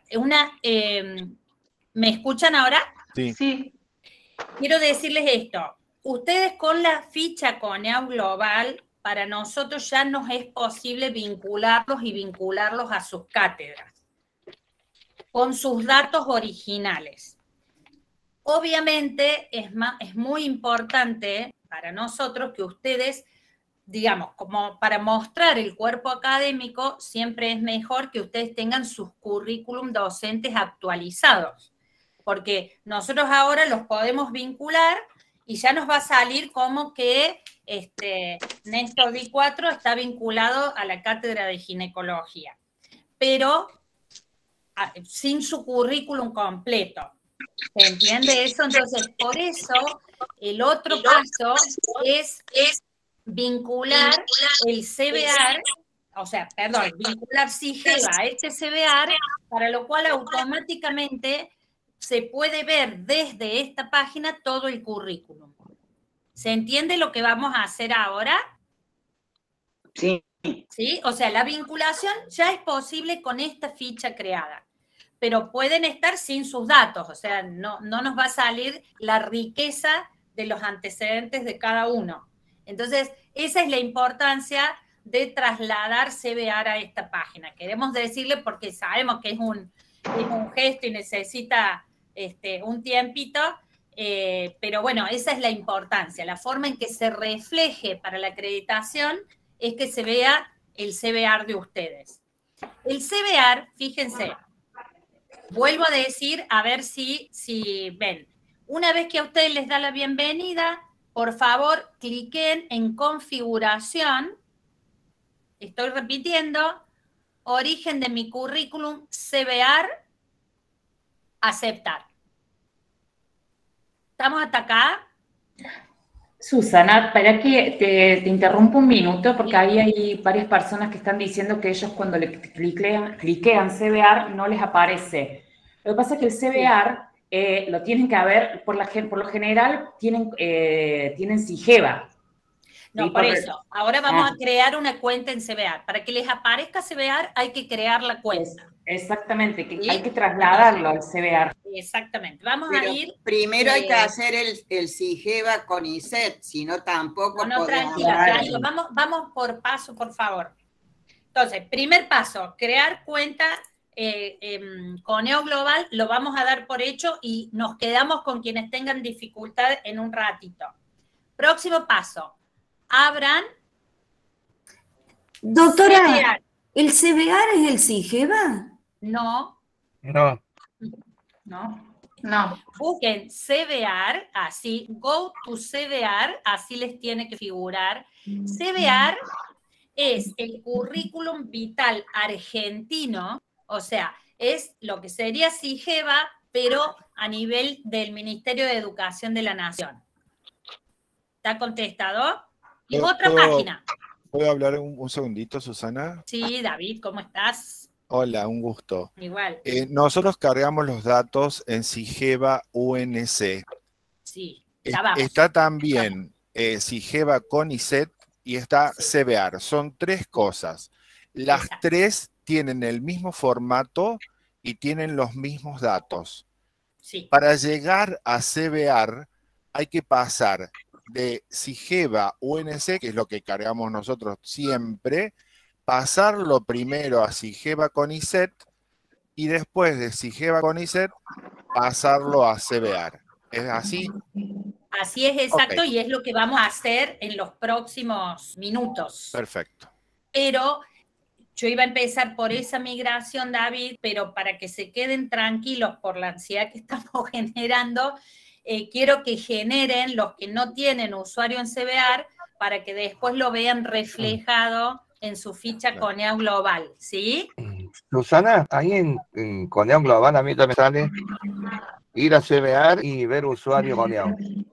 ¿Me escuchan ahora? Sí. Sí. Quiero decirles esto. Ustedes con la ficha Coneau Global, para nosotros ya nos es posible vincularlos y vincularlos a sus cátedras con sus datos originales. Obviamente es muy importante para nosotros que ustedes, digamos, como para mostrar el cuerpo académico, siempre es mejor que ustedes tengan sus currículum docentes actualizados, porque nosotros ahora los podemos vincular y ya nos va a salir como que Néstor D4 está vinculado a la cátedra de ginecología, pero sin su currículum completo. ¿Se entiende eso? Entonces, por eso, el otro paso es vincular el CBAR, vincular SIGEVA a este CBAR, para lo cual automáticamente se puede ver desde esta página todo el currículum. ¿Se entiende lo que vamos a hacer ahora? Sí. ¿Sí? O sea, la vinculación ya es posible con esta ficha creada, pero pueden estar sin sus datos, o sea, no nos va a salir la riqueza de los antecedentes de cada uno. Entonces, esa es la importancia de trasladar CBAR a esta página. Queremos decirle porque sabemos que es un gesto y necesita un tiempito, pero bueno, esa es la importancia. La forma en que se refleje para la acreditación es que se vea el CBAR de ustedes. El CBAR, fíjense, vuelvo a decir, a ver si ven. Una vez que a ustedes les da la bienvenida, por favor, cliquen en configuración. Estoy repitiendo. Origen de mi currículum, CBAR, aceptar. ¿Estamos hasta acá? Susana, para que te interrumpo un minuto, porque ahí hay varias personas que están diciendo que ellos cuando le cliquean CBAR no les aparece. Lo que pasa es que el CBAR lo tienen que haber, por lo general, tienen SIGEVA. No, por eso. Ahora vamos a crear una cuenta en CBAR. Para que les aparezca CBAR hay que crear la cuenta. Exactamente, que hay que trasladarlo al CBAR. Exactamente. Vamos Pero a ir... primero hay que hacer el SIGEVA con ISET, si no tampoco No, tranquila. Vamos por paso, por favor. Entonces, primer paso, crear cuenta Coneau Global, lo vamos a dar por hecho y nos quedamos con quienes tengan dificultad en un ratito. Próximo paso, abran. Doctora, CBAR. ¿el CBAR es el SIGEVA? No. No. No. Busquen CBAR, así, go to CBAR, así les tiene que figurar. CBAR es el currículum vital argentino, o sea, es lo que sería SIGEVA, pero a nivel del Ministerio de Educación de la Nación. ¿Está contestado? Y otra página. ¿Puedo hablar un segundito, Susana? Sí, David, ¿cómo estás? Hola, un gusto. Igual. Nosotros cargamos los datos en SIGEVA UNC. Sí, ya vamos. Está también SIGEVA con ISET y está CBAR. Son tres cosas. Las tres tienen el mismo formato y tienen los mismos datos. Sí. Para llegar a CBAR hay que pasar de SIGEVA UNC, que es lo que cargamos nosotros siempre, pasarlo primero a SIGEVA con ISET y después de SIGEVA con ISET pasarlo a CBAR. ¿Es así? Así es, exacto, Okay. Y es lo que vamos a hacer en los próximos minutos. Perfecto. Pero yo iba a empezar por esa migración, David, pero para que se queden tranquilos por la ansiedad que estamos generando, quiero que generen los que no tienen usuario en CBAR para que después lo vean reflejado en su ficha Coneau Global, ¿sí? Susana, ahí en Coneau Global a mí también sale ir a CBAR y ver usuario Coneau.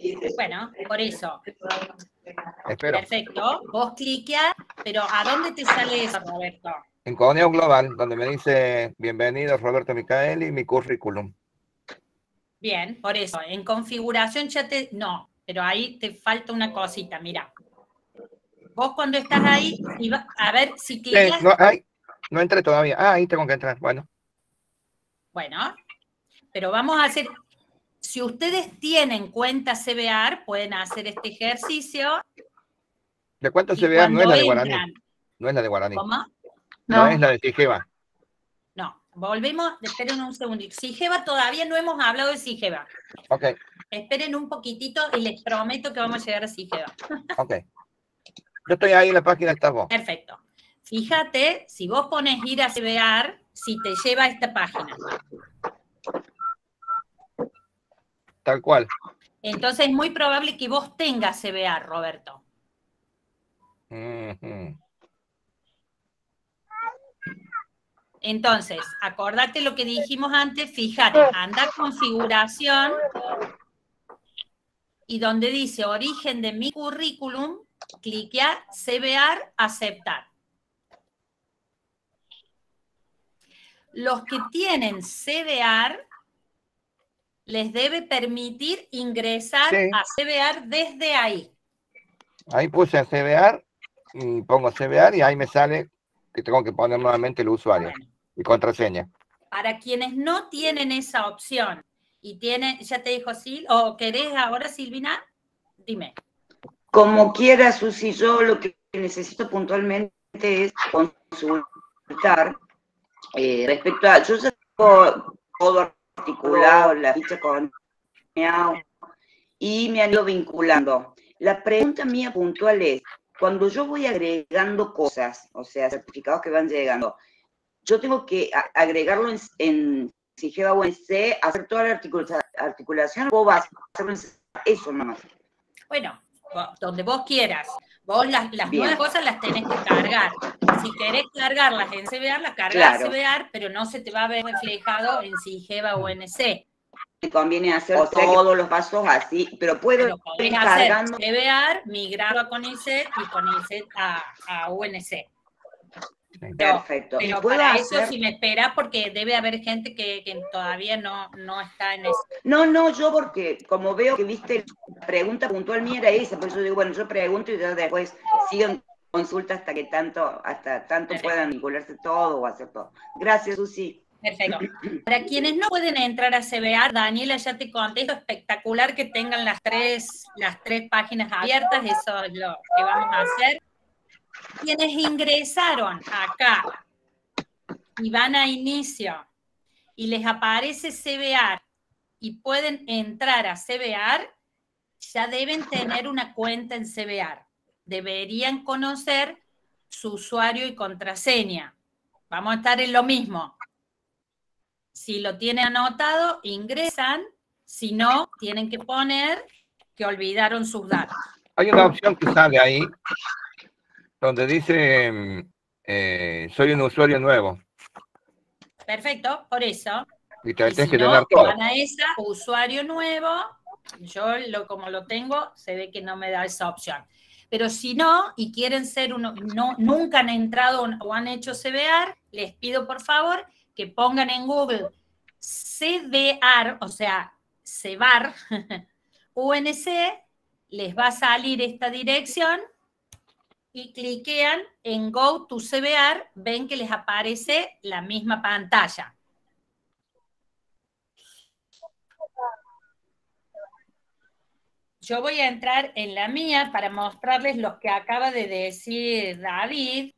Bueno, por eso. Espero. Perfecto. Vos cliqueás, pero ¿a dónde te sale eso, Roberto? En Coneo Global, donde me dice bienvenido Roberto Micaeli y mi currículum. Bien, por eso. En configuración ya te... No, pero ahí te falta una cosita, mira. Vos cuando estás ahí, a ver si clicas... No entré todavía. Ah, ahí tengo que entrar. Bueno. Bueno, pero vamos a hacer... Si ustedes tienen cuenta CBAR, pueden hacer este ejercicio. ¿De cuánto CBAR? No es la de Guaraní. No es la de Guaraní. ¿Cómo? No es la de Sigeva. No, volvemos, esperen un segundito. Sigeva todavía no hemos hablado de Sigeva. Ok. Esperen un poquitito y les prometo que vamos a llegar a Sigeva. Ok. Yo estoy ahí en la página, estás vos. Perfecto. Fíjate, si vos pones ir a CBAR, si te lleva a esta página. Tal cual. Entonces es muy probable que vos tengas CBAR, Roberto. Entonces, acordate lo que dijimos antes, fíjate, anda a configuración y donde dice origen de mi currículum, cliquea CBAR, aceptar. Los que tienen CBAR les debe permitir ingresar a CBAR desde ahí. Ahí puse a CBAR, y pongo CBAR y ahí me sale que tengo que poner nuevamente el usuario y contraseña. Para quienes no tienen esa opción y tienen, ya te dijo Sil, o querés ahora, Silvina, dime. Como quiera, Susi, yo lo que necesito puntualmente es consultar respecto a, yo ya tengo todo articulado, la ficha con y me han ido vinculando. La pregunta mía puntual es, cuando yo voy agregando cosas, o sea, certificados que van llegando, yo tengo que agregarlo en Sigeva UNC, hacer toda la articulación, o vas a hacerlo en eso nomás. Bueno, donde vos quieras. Vos las nuevas cosas las tenés que cargar. Si querés cargarlas en CBAR, las cargas en CBAR, pero no se te va a ver reflejado en Sigeva UNC. Me conviene hacer todos los pasos así, pero puedo ir cargando CBAR, migrarlo a CONICET y CONICET a UNC. Perfecto. Pero para eso si me esperas, porque debe haber gente que todavía no está en eso. No, yo porque como veo que viste la pregunta puntual mía era esa, por eso digo, bueno, yo pregunto y yo después sigo en consulta hasta que tanto puedan vincularse todo o hacer todo. Gracias, Susi. Perfecto. Para quienes no pueden entrar a CBAR, Daniela ya te contesto, espectacular que tengan las tres páginas abiertas, eso es lo que vamos a hacer. Quienes ingresaron acá y van a inicio y les aparece CBAR y pueden entrar a CBAR, ya deben tener una cuenta en CBAR. Deberían conocer su usuario y contraseña. Vamos a estar en lo mismo. Si lo tienen anotado, ingresan. Si no, tienen que poner que olvidaron sus datos. Hay una opción que sale ahí donde dice soy un usuario nuevo. Perfecto, por eso. Y te tienes si que no, tener todo. van a esa, usuario nuevo. Yo como lo tengo, se ve que no me da esa opción. Pero si no, y quieren ser nunca han entrado o han hecho CBAR, les pido por favor que pongan en Google CBAR, o sea, CBAR, UNC, les va a salir esta dirección y cliquean en Go to CBAR, ven que les aparece la misma pantalla. Yo voy a entrar en la mía para mostrarles lo que acaba de decir David.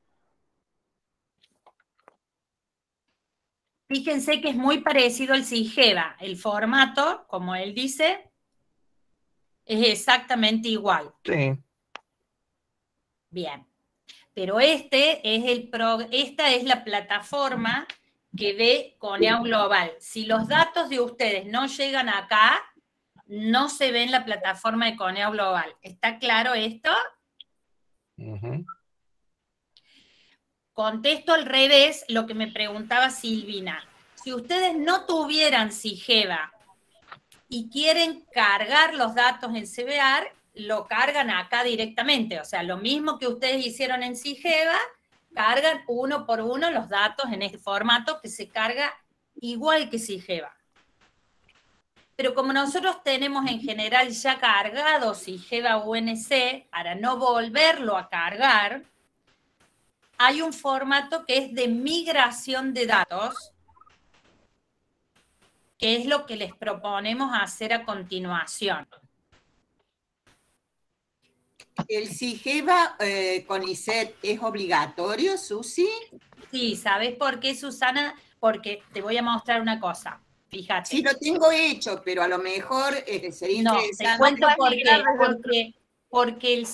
Fíjense que es muy parecido al Sigeva. El formato, como él dice, es exactamente igual. Sí. Bien. Pero esta es la plataforma que ve Coneo Global. Si los datos de ustedes no llegan acá, no se ve en la plataforma de Coneo Global. ¿Está claro esto? Contesto al revés lo que me preguntaba Silvina. Si ustedes no tuvieran Sigeva y quieren cargar los datos en CBAR, lo cargan acá directamente. O sea, lo mismo que ustedes hicieron en CIGEVA, cargan uno por uno los datos en este formato que se carga igual que CIGEVA. Pero como nosotros tenemos en general ya cargado CIGEVA UNC, para no volverlo a cargar, hay un formato que es de migración de datos, que es lo que les proponemos hacer a continuación. ¿El CIGEVA CONICET es obligatorio, Susi? Sí, ¿sabes por qué, Susana? Porque te voy a mostrar una cosa. Fíjate. Sí, lo tengo hecho, pero a lo mejor sería no, interesante. Te cuento por qué. Porque el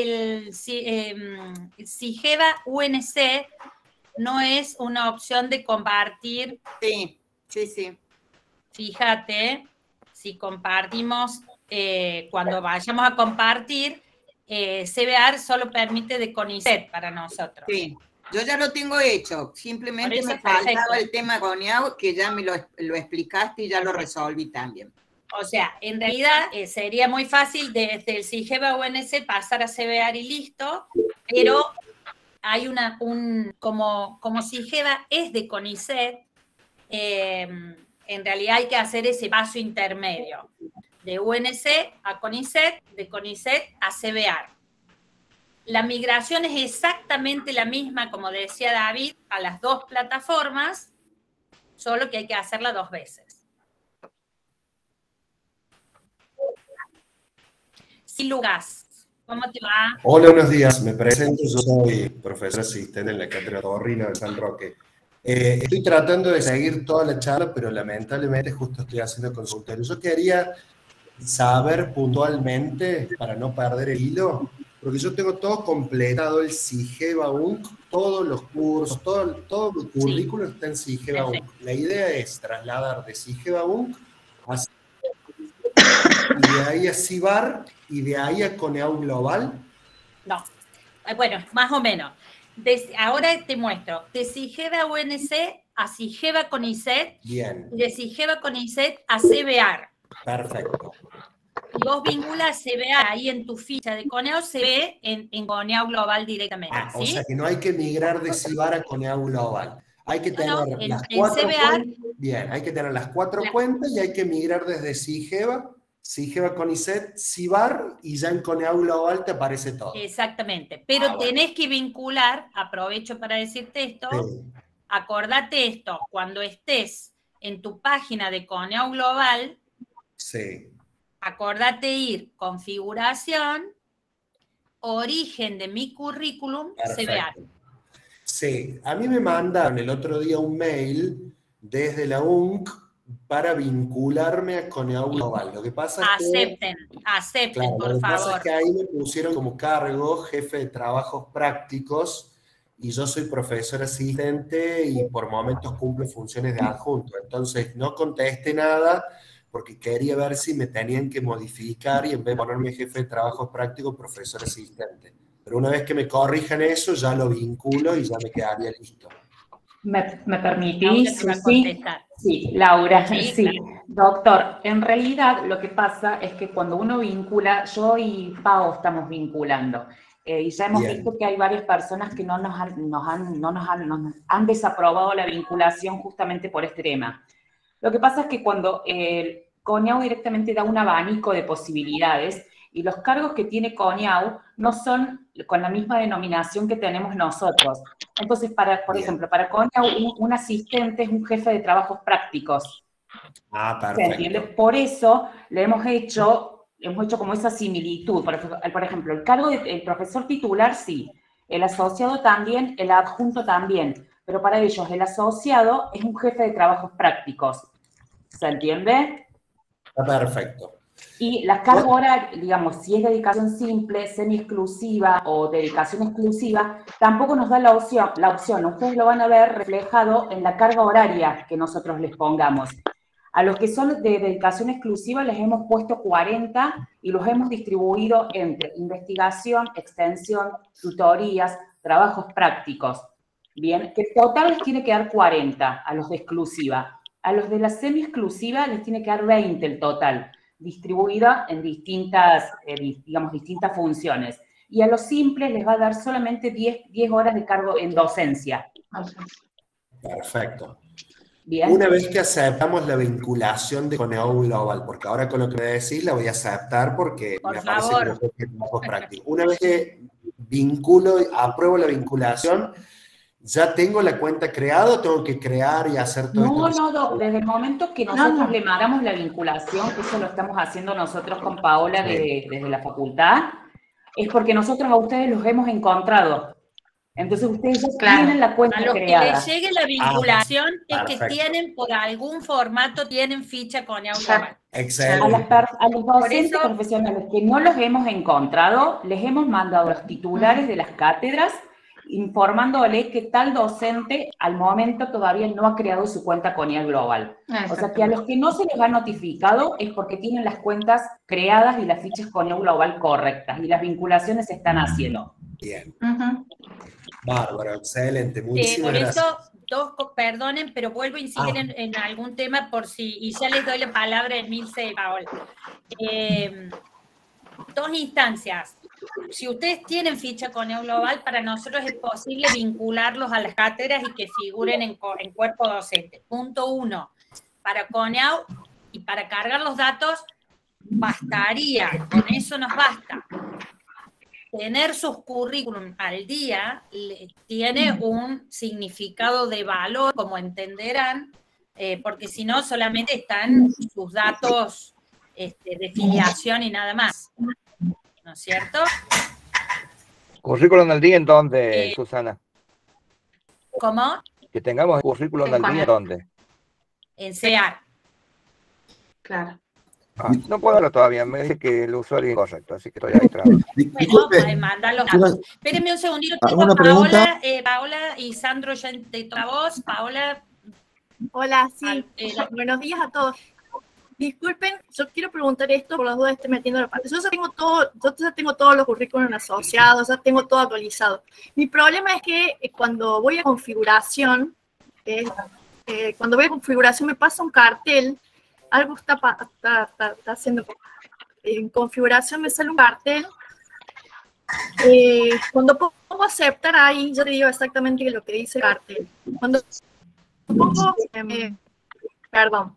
CIGEVA UNC no es una opción de compartir. Sí, sí, sí. Fíjate, si compartimos, cuando vayamos a compartir, CBAR solo permite de CONICET para nosotros. Sí. Yo ya lo tengo hecho, simplemente me faltaba el tema CONIAU, que ya me lo explicaste y ya lo resolví también. O sea, en realidad sería muy fácil desde el CIGEVA UNC pasar a CBAR y listo, pero hay como CIGEVA es de CONICET, en realidad hay que hacer ese paso intermedio, de UNC a CONICET, de CONICET a CBAR. La migración es exactamente la misma, como decía David, a las dos plataformas, solo que hay que hacerla 2 veces. Sí, Lucas, ¿cómo te va? Hola, buenos días. Me presento, yo soy profesor asistente en la Cátedra Torrino de San Roque. Estoy tratando de seguir toda la charla, pero lamentablemente justo estoy haciendo consultorio. Yo quería saber puntualmente, para no perder el hilo, porque yo tengo todo completado el CIGEVA UNC, todos los cursos, todo el currículo está en CIGEVA UNC. La idea es trasladar de CIGEVA UNC a y de ahí a CIBAR y de ahí a CONEAU Global. No, bueno, más o menos. Ahora te muestro, de CIGEVA UNC a CIGEVA CONICET, bien, y de CIGEVA CONICET a CBAR. Perfecto. Y vos vinculas CBAR ahí en tu ficha de CONEAU, se ve en CONEAU Global directamente. ¿sí? O sea que no hay que migrar de CIBAR a CONEAU Global. Hay que tener las en 4 CBAR, cuentas. Bien, hay que tener las 4 cuentas y hay que migrar desde CIGEVA CONICET, CIBAR, y ya en CONEAU Global te aparece todo. Exactamente, pero tenés que vincular, aprovecho para decirte esto, acordate esto, cuando estés en tu página de CONEAU Global, acordate ir configuración, origen de mi currículum, CBAR. Sí, a mí me mandaron el otro día un mail desde la UNC para vincularme a CONEAU Global. Lo que pasa es acepten, claro, por lo que favor. pasa es que ahí me pusieron como cargo jefe de trabajos prácticos y yo soy profesor asistente y por momentos cumplo funciones de adjunto. Entonces no contesté nada porque quería ver si me tenían que modificar y en vez de ponerme jefe de trabajos prácticos, profesor asistente. Pero una vez que me corrijan eso, ya lo vinculo y ya me quedaría listo. ¿Me permitís? Sí, Laura, sí. Sí. Doctor, en realidad lo que pasa es que cuando uno vincula, yo y Pau estamos vinculando, y ya hemos visto que hay varias personas que no nos han desaprobado la vinculación justamente por este tema. Lo que pasa es que cuando CONEAU directamente da un abanico de posibilidades, y los cargos que tiene CONEAU no son con la misma denominación que tenemos nosotros. Entonces, por ejemplo, para CONEAU, un asistente es un jefe de trabajos prácticos. Perfecto. ¿Se entiende? Por eso le hemos hecho como esa similitud. Por ejemplo, el cargo del profesor titular, sí. El asociado también, el adjunto también. Pero para ellos, el asociado es un jefe de trabajos prácticos. ¿Se entiende? Está perfecto. Y las cargas horarias, digamos, si es dedicación simple, semi-exclusiva o dedicación exclusiva, tampoco nos da la opción. Ustedes lo van a ver reflejado en la carga horaria que nosotros les pongamos. A los que son de dedicación exclusiva les hemos puesto 40 y los hemos distribuido entre investigación, extensión, tutorías, trabajos prácticos. Bien, que total les tiene que dar 40 a los de exclusiva. A los de la semi-exclusiva les tiene que dar 20 el total, distribuida en distintas, digamos, distintas funciones. Y a los simples les va a dar solamente 10 horas de cargo en docencia. Perfecto. Bien. Una vez que aceptamos la vinculación de Coneau Global, porque ahora con lo que me decís la voy a aceptar porque me parece que es trabajo práctico. Una vez que apruebo la vinculación, ¿ya tengo la cuenta creada o tengo que crear y hacer todo esto? No, desde el momento que nosotros le mandamos la vinculación, que eso lo estamos haciendo nosotros con Paola desde la facultad, es porque nosotros a ustedes los hemos encontrado. Entonces ustedes ya tienen la cuenta a los creada. que les llegue la vinculación es que tienen, por algún formato, tienen ficha Coneau Global. Excelente. A los docentes profesionales que no los hemos encontrado, les hemos mandado los titulares de las cátedras informándole que tal docente al momento todavía no ha creado su cuenta Coneau Global. O sea que a los que no se les ha notificado es porque tienen las cuentas creadas y las fichas Coneau Global correctas y las vinculaciones se están haciendo. Bien. Bárbaro, excelente, muchísimas por gracias. eso, perdonen, pero vuelvo a incidir en algún tema y ya les doy la palabra a Emilce y Paola. 2 instancias. Si ustedes tienen ficha Coneau Global, para nosotros es posible vincularlos a las cátedras y que figuren en cuerpo docente. Punto 1. Para Coneau y para cargar los datos, bastaría, con eso nos basta. Tener sus currículum al día tiene un significado de valor, como entenderán, porque si no solamente están sus datos de filiación y nada más. ¿No es cierto? ¿Currículum al día en dónde, Susana? ¿Cómo? Que tengamos el currículum al día en dónde. En CEAR. Claro. No puedo hablar todavía, me dice que el usuario es incorrecto, así que estoy ahí trabajando. Bueno, mandan los datos. Espérenme un segundito, tengo a Paola y Sandro ya de toda voz. Paola. Hola, sí. Buenos días a todos. Disculpen, yo quiero preguntar esto, por las dudas estoy metiendo la parte. Yo ya tengo todos los currículums asociados, ya tengo todo actualizado. Mi problema es que cuando voy a configuración, me pasa un cartel, algo está haciendo. En configuración me sale un cartel. Cuando pongo aceptar ahí, yo te digo exactamente lo que dice el cartel. Cuando pongo, perdón,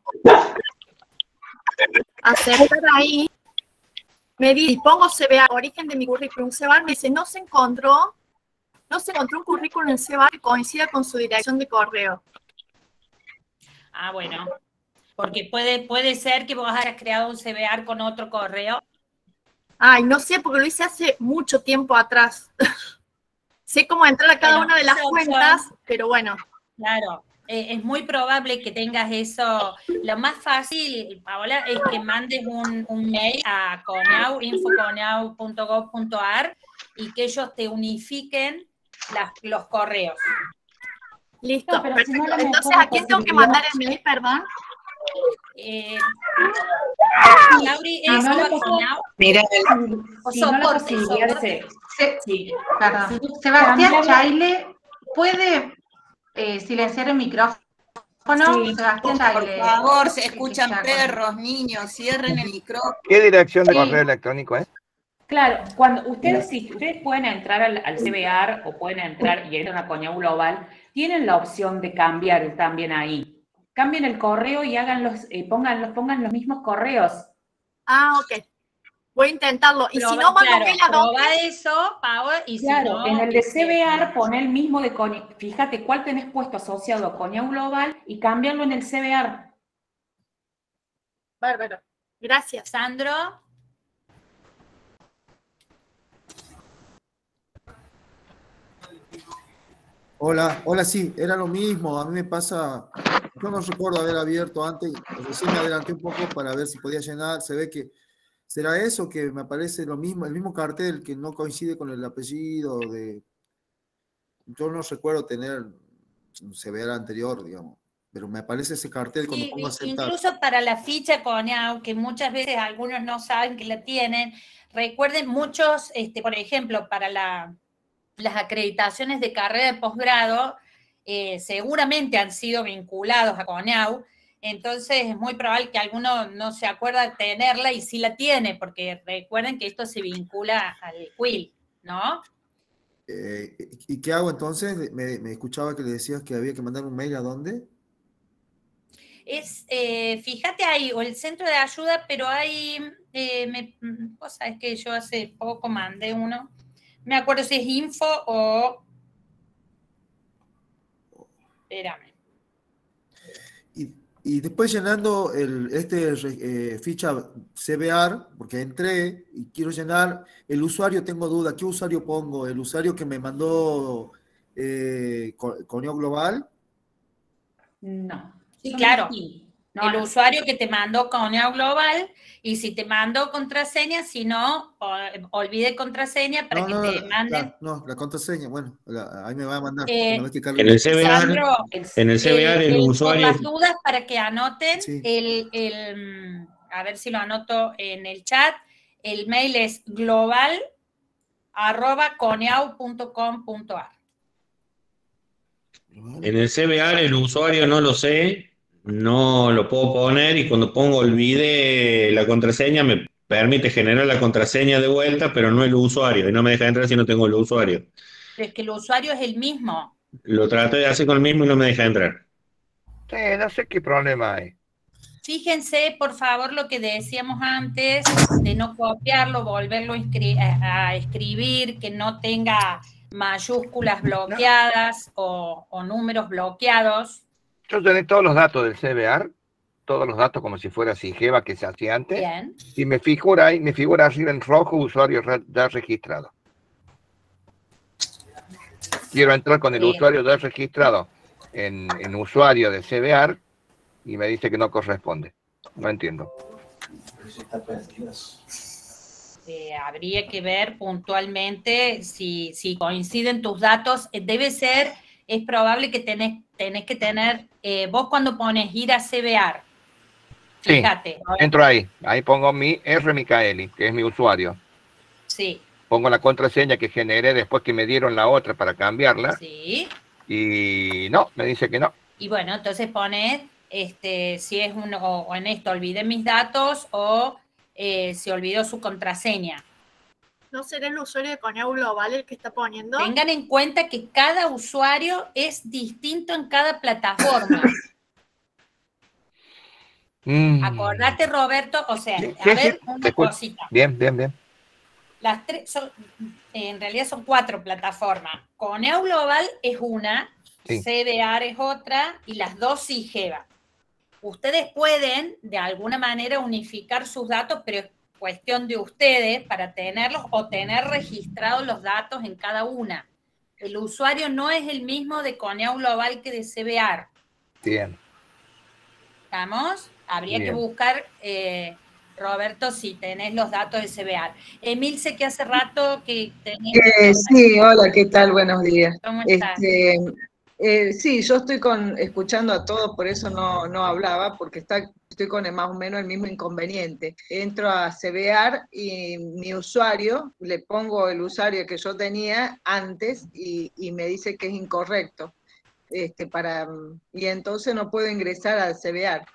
aceptar ahí, me dice, y pongo CBA, origen de mi currículum, CBA, me dice, no se encontró un currículum en CBA que coincida con su dirección de correo. Ah, bueno, porque puede ser que vos hayas creado un CBA con otro correo. Ay, no sé, porque lo hice hace mucho tiempo atrás. Sé cómo entrar a cada una de las cuentas, pero bueno. Claro. Es muy probable que tengas eso. Lo más fácil, Paola, es que mandes un mail a Coneau, info.coneau.gov.ar y que ellos te unifiquen los correos. Listo, perfecto. Si no, entonces, ¿a quién tengo que mandar el mail, perdón? Lauri, es Coneau. Mira, Sebastián Chaile, ¿puede silenciar el micrófono? Sí, Sebastián Chaile. por favor, se escuchan perros, niños, cierren el micrófono. ¿Qué dirección de correo electrónico es? Claro, cuando ustedes pueden entrar al CBAR o pueden entrar y entran a Coneau Global, tienen la opción de cambiar también ahí. Cambien el correo y pongan los mismos correos. Ah, ok. Voy a intentarlo. Y si no, mando mail a dónde. Proba eso, Paola, y claro, si no, en el de CBAR pon el mismo de Coneau. Fíjate cuál tenés puesto asociado a Coneau Global y cámbialo en el CBAR. Bárbaro. Gracias. Sandro. Hola, sí, era lo mismo. A mí me pasa, yo no recuerdo haber abierto antes, recién me adelanté un poco para ver si podía llenar. Se ve que será eso, que me aparece lo mismo, el mismo cartel que no coincide con el apellido de. Yo no recuerdo tener un CBR anterior, digamos, pero me aparece ese cartel cuando pongo aceptar. Incluso para la ficha Coneau, que muchas veces algunos no saben que la tienen, recuerden muchos, por ejemplo, para las acreditaciones de carrera de posgrado, seguramente han sido vinculados a Coneau. Entonces es muy probable que alguno no se acuerda de tenerla y sí la tiene, porque recuerden que esto se vincula al quill, ¿no? ¿Y qué hago entonces? Me escuchaba que le decías que había que mandar un mail, ¿a dónde? Fíjate ahí, o el centro de ayuda, pero hay, vos sabés que yo hace poco mandé uno, me acuerdo si es info o... Espérame. Y después llenando ficha CBR, porque entré y quiero llenar el usuario, tengo duda, ¿qué usuario pongo? ¿El usuario que me mandó Coneo Global? No. Sí, claro. El usuario que te mandó Coneo Global, y si te mandó contraseña, si no, olvide contraseña para que te manden. La contraseña, bueno, ahí me va a mandar. En el CBR, el usuario. Por las dudas, para que anoten, a ver si lo anoto en el chat, el mail es global@coneau.com.ar. En el CBR el usuario no lo sé, no lo puedo poner, y cuando pongo olvide la contraseña me permite generar la contraseña de vuelta, pero no el usuario, y no me deja entrar si no tengo el usuario. Pero es que el usuario es el mismo. Lo traté de hacer con el mismo y no me deja entrar. Sí, no sé qué problema hay. Fíjense, por favor, lo que decíamos antes, de no copiarlo, volverlo a escribir, que no tenga mayúsculas bloqueadas o números bloqueados. Yo tenés todos los datos del CBR, todos los datos como si fuera Sigeva que se hacía antes. Bien. Y me figura arriba en rojo usuario ya registrado. Quiero entrar con el usuario ya registrado en usuario de CBR y me dice que no corresponde. No entiendo. Habría que ver puntualmente si coinciden tus datos. Es probable que tenés que tener, vos cuando pones ir a CBR, fíjate. Sí, entro ahí pongo mi R. Micaeli, que es mi usuario. Sí. Pongo la contraseña que generé después que me dieron la otra para cambiarla. Sí. Y no, me dice que no. Y bueno, entonces pones, si es o en esto olvidé mis datos o se olvidó su contraseña. ¿No será el usuario de Coneo Global el que está poniendo? Tengan en cuenta que cada usuario es distinto en cada plataforma. Acordate, Roberto, o sea, una cosita. Bien. Las tres en realidad son 4 plataformas. Coneo Global es una, CBR es otra, y las 2 Sigeva. Ustedes pueden, de alguna manera, unificar sus datos, pero es cuestión de ustedes para tenerlos o tener registrados los datos en cada una. El usuario no es el mismo de Coneo Global que de CBR. Bien. ¿Estamos? Habría que buscar, Roberto, si tenés los datos de CBR. Emilce, que hace rato que tenés... sí, hola, ¿qué tal? Buenos días. ¿Cómo estás? Sí, yo estoy escuchando a todos, por eso no hablaba, porque estoy con más o menos el mismo inconveniente. Entro a CBR y mi usuario, le pongo el usuario que yo tenía antes y me dice que es incorrecto. Y entonces no puedo ingresar al CBR.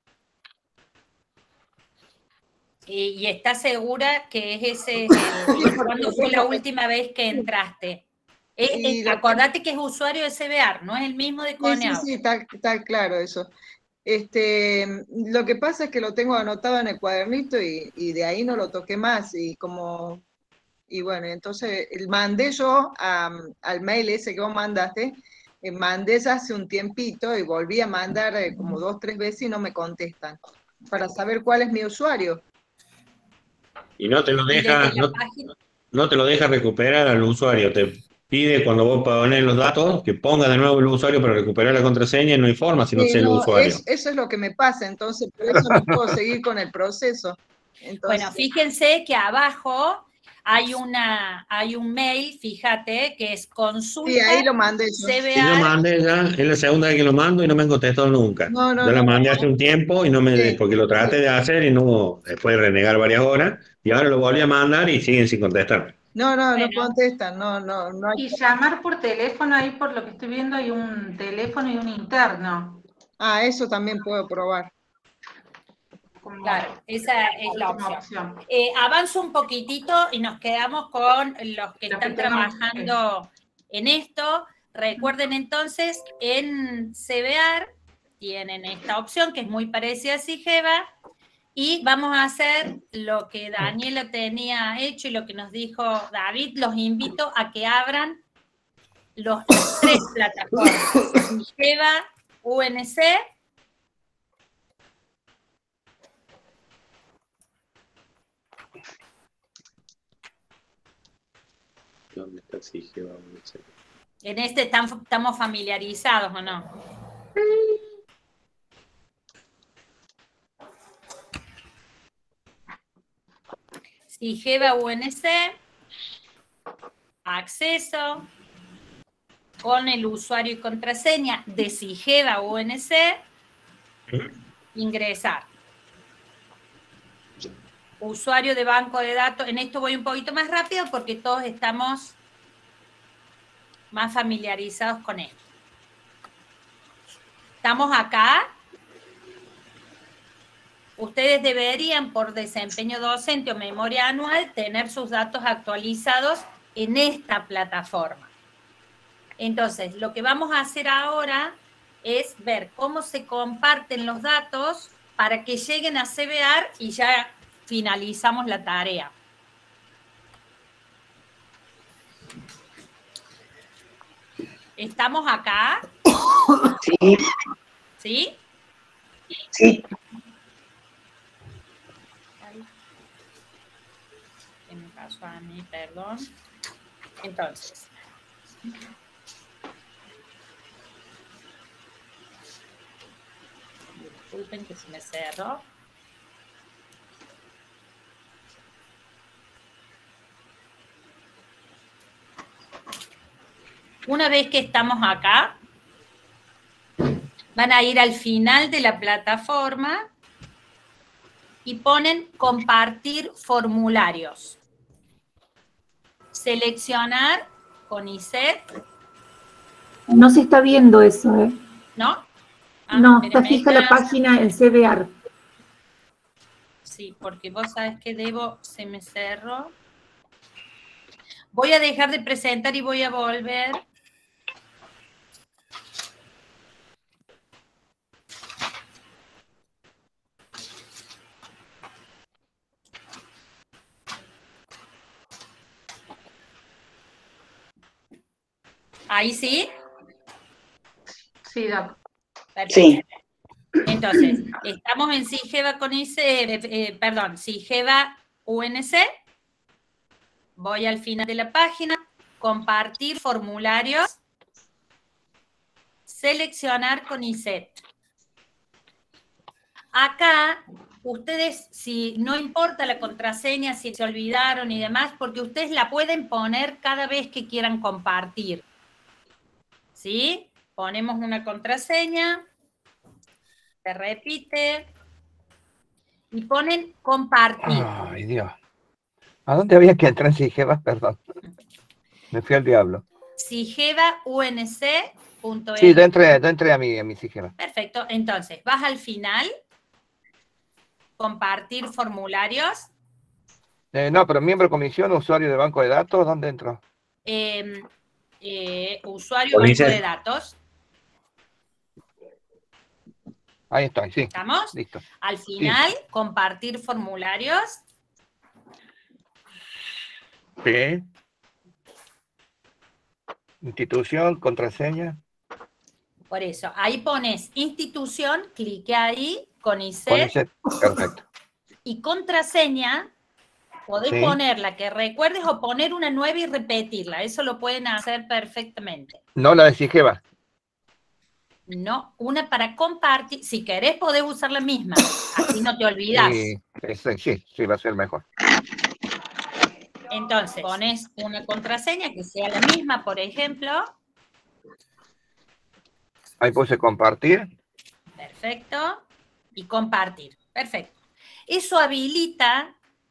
¿Y estás segura que es ese? ¿Cuándo fue la última vez que entraste? Acordate que es usuario de CBR, no es el mismo de Coneo. Sí, está claro eso. Lo que pasa es que lo tengo anotado en el cuadernito y de ahí no lo toqué más. Y bueno, entonces mandé yo al mail ese que vos mandaste, mandé ya hace un tiempito y volví a mandar como 2 o 3 veces y no me contestan, para saber cuál es mi usuario. Y no te lo deja, no te lo deja recuperar al usuario, te pide cuando vos pones los datos que ponga de nuevo el usuario para recuperar la contraseña y no hay forma si no sé el usuario. Eso es lo que me pasa, entonces por eso no puedo seguir con el proceso. Entonces, bueno, fíjense que abajo hay un mail, fíjate, que es consulta. Sí, ahí lo mandé yo. CBR. Sí, lo mandé ya, es la segunda vez que lo mando y no me han contestado nunca. Yo la mandé hace un tiempo y porque lo traté de hacer y no, después de renegar varias horas, y ahora lo volví a mandar y siguen sin contestar. No contestan, no hay... Y llamar por teléfono, ahí por lo que estoy viendo hay un teléfono y un interno. Ah, eso también puedo probar. Claro, esa es la opción. Avanzo un poquitito y nos quedamos con los que están trabajando en esto. Recuerden entonces, en CBAR tienen esta opción que es muy parecida a Sigeva y vamos a hacer lo que Daniela tenía hecho y lo que nos dijo David. Los invito a que abran las 3 plataformas, Sigeva, UNC. ¿Dónde está Sigeva? En este estamos familiarizados, ¿o no? Sigeva UNC, acceso con el usuario y contraseña de Sigeva UNC, ingresar. Usuario de banco de datos, en esto voy un poquito más rápido porque todos estamos más familiarizados con esto. Estamos acá. Ustedes deberían, por desempeño docente o memoria anual, tener sus datos actualizados en esta plataforma. Entonces, lo que vamos a hacer ahora es ver cómo se comparten los datos para que lleguen a CBAR y ya finalizamos la tarea. ¿Estamos acá? Sí. ¿Sí? Sí. ¿Qué me pasó a mí? Perdón. Entonces. Disculpen que se me cerró. Una vez que estamos acá, van a ir al final de la plataforma y ponen compartir formularios. Seleccionar con ISET. No se está viendo eso, ¿eh? ¿No? No, está fija la página en CBAR. Sí, porque vos sabés que se me cerró. Voy a dejar de presentar y voy a volver. ¿Ahí sí? Sí, Doc. Sí. Entonces, estamos en Sigeva con Sigeva UNC. Voy al final de la página, compartir formularios, seleccionar con ISET. Acá, ustedes, si no importa la contraseña, si se olvidaron y demás, porque ustedes la pueden poner cada vez que quieran compartir. ¿Sí? Ponemos una contraseña, se repite, y ponen compartir. Ay, Dios. ¿A dónde había que entrar en Sigeva? Perdón. Me fui al diablo. SigevaUNC.es. Sí, yo entré a mi Sigeva. Perfecto. Entonces, vas al final, compartir formularios. No, pero miembro de comisión, usuario de banco de datos, ¿dónde entro? Usuario banco de datos. Ahí estoy, sí. ¿Estamos? Listo. Al final, Sí. compartir formularios. Sí. Institución, contraseña. Por eso, ahí pones institución, clique ahí con Con ISET. ISET. Perfecto. Y contraseña, podés Sí. poner la que recuerdes o poner una nueva y repetirla. Eso lo pueden hacer perfectamente. No la de Sigeva. No, una para compartir. Si querés, podés usar la misma. Así no te olvidás. Sí, va a ser mejor. Entonces, pones una contraseña que sea la misma, por ejemplo. Ahí puse compartir. Perfecto. Y compartir. Perfecto. Eso habilita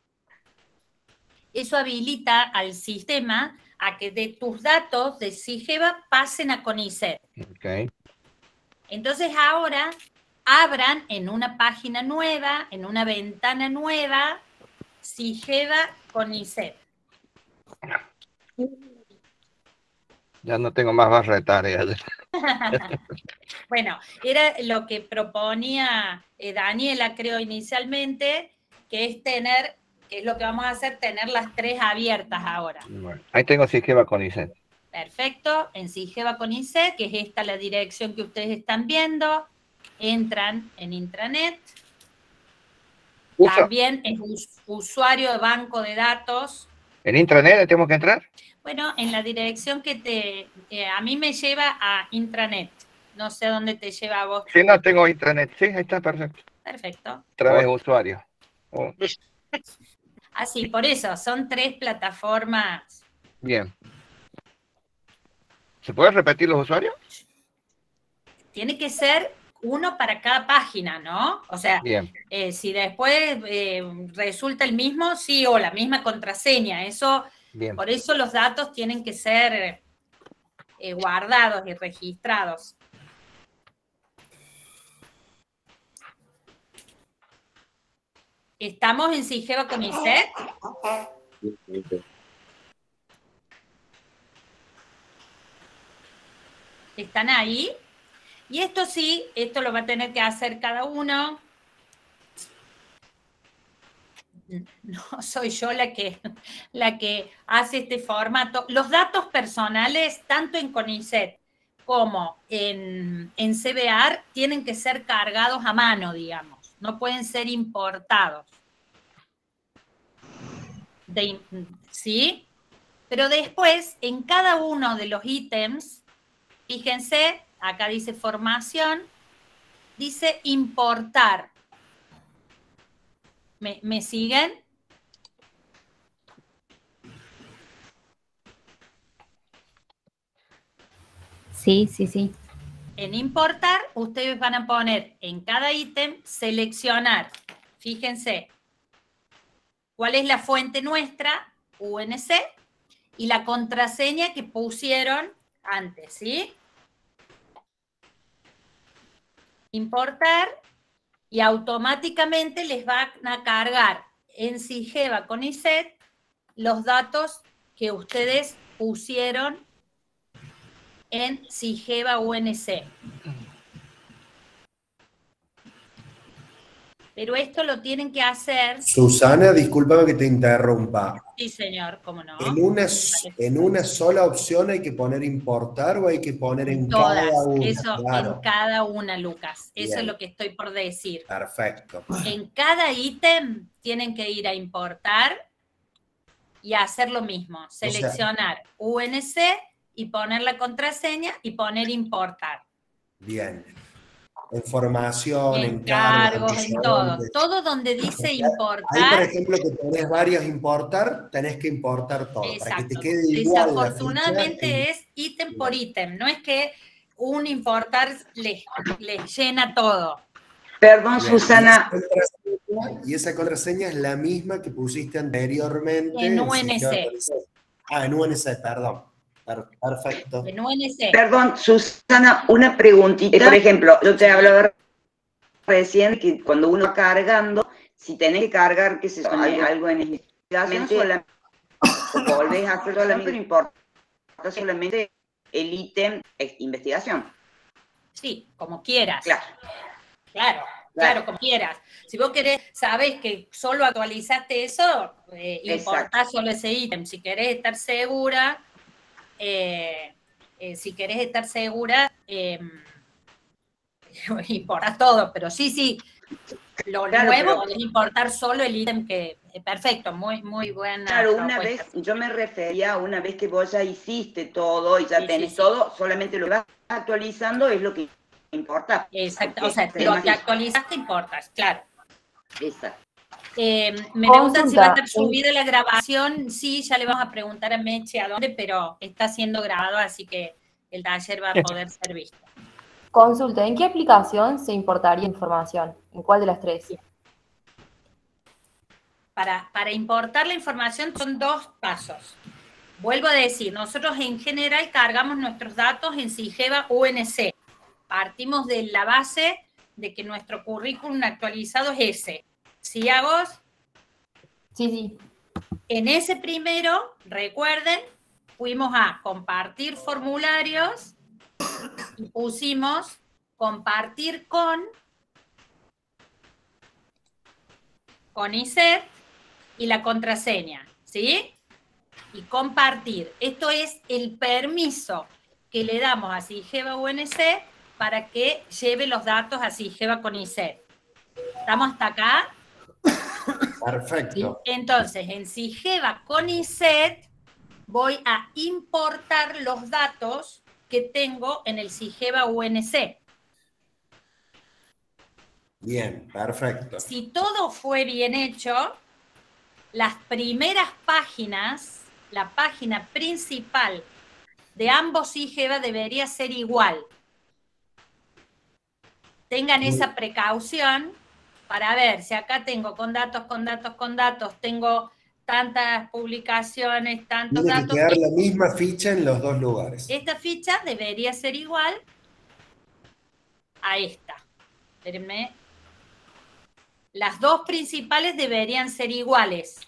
al sistema a que de tus datos de Sigeva pasen a CONICET. Ok. Entonces ahora abran en una página nueva, en una ventana nueva, SIGEVA con ISET. Ya no tengo más barretares. Bueno, era lo que proponía Daniela, creo, inicialmente, que es tener, que es lo que vamos a hacer, tener las tres abiertas ahora. Bueno, ahí tengo SIGEVA con ISET. Perfecto, en SIGEVA con ISET, que es esta la dirección que ustedes están viendo, entran en intranet. También es usuario de banco de datos. ¿En intranet tenemos que entrar? Bueno, en la dirección que a mí me lleva a intranet. No sé dónde te lleva a vos. Sí, no tengo intranet. Sí, ahí está, perfecto. Perfecto. Otra vez usuario. Así, por eso, son tres plataformas. Bien. ¿Se puede repetir los usuarios? Tiene que ser uno para cada página, ¿no? O sea, si después resulta el mismo, sí, o la misma contraseña. Eso, por eso los datos tienen que ser guardados y registrados. ¿Estamos en SIGEVA con ISET? ¿Están ahí? Y esto sí, esto lo va a tener que hacer cada uno. No soy yo la que hace este formato. Los datos personales, tanto en CONICET como en CBAR, tienen que ser cargados a mano, digamos. No pueden ser importados. ¿Sí? Pero después, en cada uno de los ítems, fíjense, acá dice formación, dice importar. ¿Me siguen? Sí, sí, sí. En importar, ustedes van a poner en cada ítem, seleccionar. Fíjense, ¿cuál es la fuente nuestra? UNC. Y la contraseña que pusieron antes, ¿sí? Importar y automáticamente les van a cargar en SIGEVA con ISET los datos que ustedes pusieron en SIGEVA UNC. Pero esto lo tienen que hacer... Susana, discúlpame que te interrumpa. Sí, señor, cómo no. ¿En una sola opción hay que poner importar o hay que poner en todas, cada una? Eso, Claro. en cada una, Lucas. Eso Bien. es lo que estoy por decir. Perfecto. En cada ítem tienen que ir a importar y hacer lo mismo. Seleccionar UNC y poner la contraseña y poner importar. Bien. En formación, en Cargos, en todo. donde- Todo donde dice Ahí, por importar. ejemplo, que tenés varios importar, tenés que importar todo. Para que te Exacto. quede igual la Desafortunadamente ficha. es ítem por ítem. No es que un importar les llena todo. Perdón, Bien. Susana. Y esa contraseña es la misma que pusiste anteriormente. En SIGEVA UNC. con ISET. En UNC, perdón. Perfecto. En UNC. Perdón, Susana, una preguntita. Por ejemplo, yo te hablaba recién que cuando uno va cargando, si tenés que cargar, qué sé yo, hay algo en investigación, solamente volvés a hacer solamente, no importa solamente el ítem investigación. Sí, como quieras. Claro. Claro, como quieras. Si vos querés, sabés que solo actualizaste eso, importás solo ese ítem. Si querés estar segura, importás todo, pero sí, lo Claro, nuevo pero- es importar solo el ítem que, perfecto, muy buena. Claro, una propuesta. vez, yo me refería a una vez que vos ya hiciste todo y ya tenés todo, solamente lo que vas actualizando es lo que importa. Exacto, o sea, lo que actualizaste importas, claro. Exacto. Me preguntan si va a estar Consulta. subida la grabación. Sí, ya le vamos a preguntar a Meche a dónde, pero está siendo grabado, así que el taller va a poder ser visto. Consulta, ¿en qué aplicación se importaría información? ¿En cuál de las tres? Para importar la información son dos pasos. Vuelvo a decir, nosotros en general cargamos nuestros datos en SIGEVA UNC. Partimos de la base de que nuestro currículum actualizado es ese. ¿Sí, Agos? Sí, sí. En ese primero, recuerden, fuimos a compartir formularios y pusimos compartir con ISET y la contraseña, ¿sí? Y compartir. Esto es el permiso que le damos a SIGEVA UNC para que lleve los datos a SIGEVA con ISET. ¿Estamos hasta acá? Perfecto. Entonces, en SIGEVA con ISET voy a importar los datos que tengo en el SIGEVA UNC. Bien, perfecto. Si todo fue bien hecho, las primeras páginas, la página principal de ambos SIGEVA debería ser igual. Tengan esa precaución para ver si acá tengo con datos, tengo tantas publicaciones, tantos Tiene que datos. quedar la misma ficha en los dos lugares. Esta ficha debería ser igual a esta. Espérenme. Las dos principales deberían ser iguales.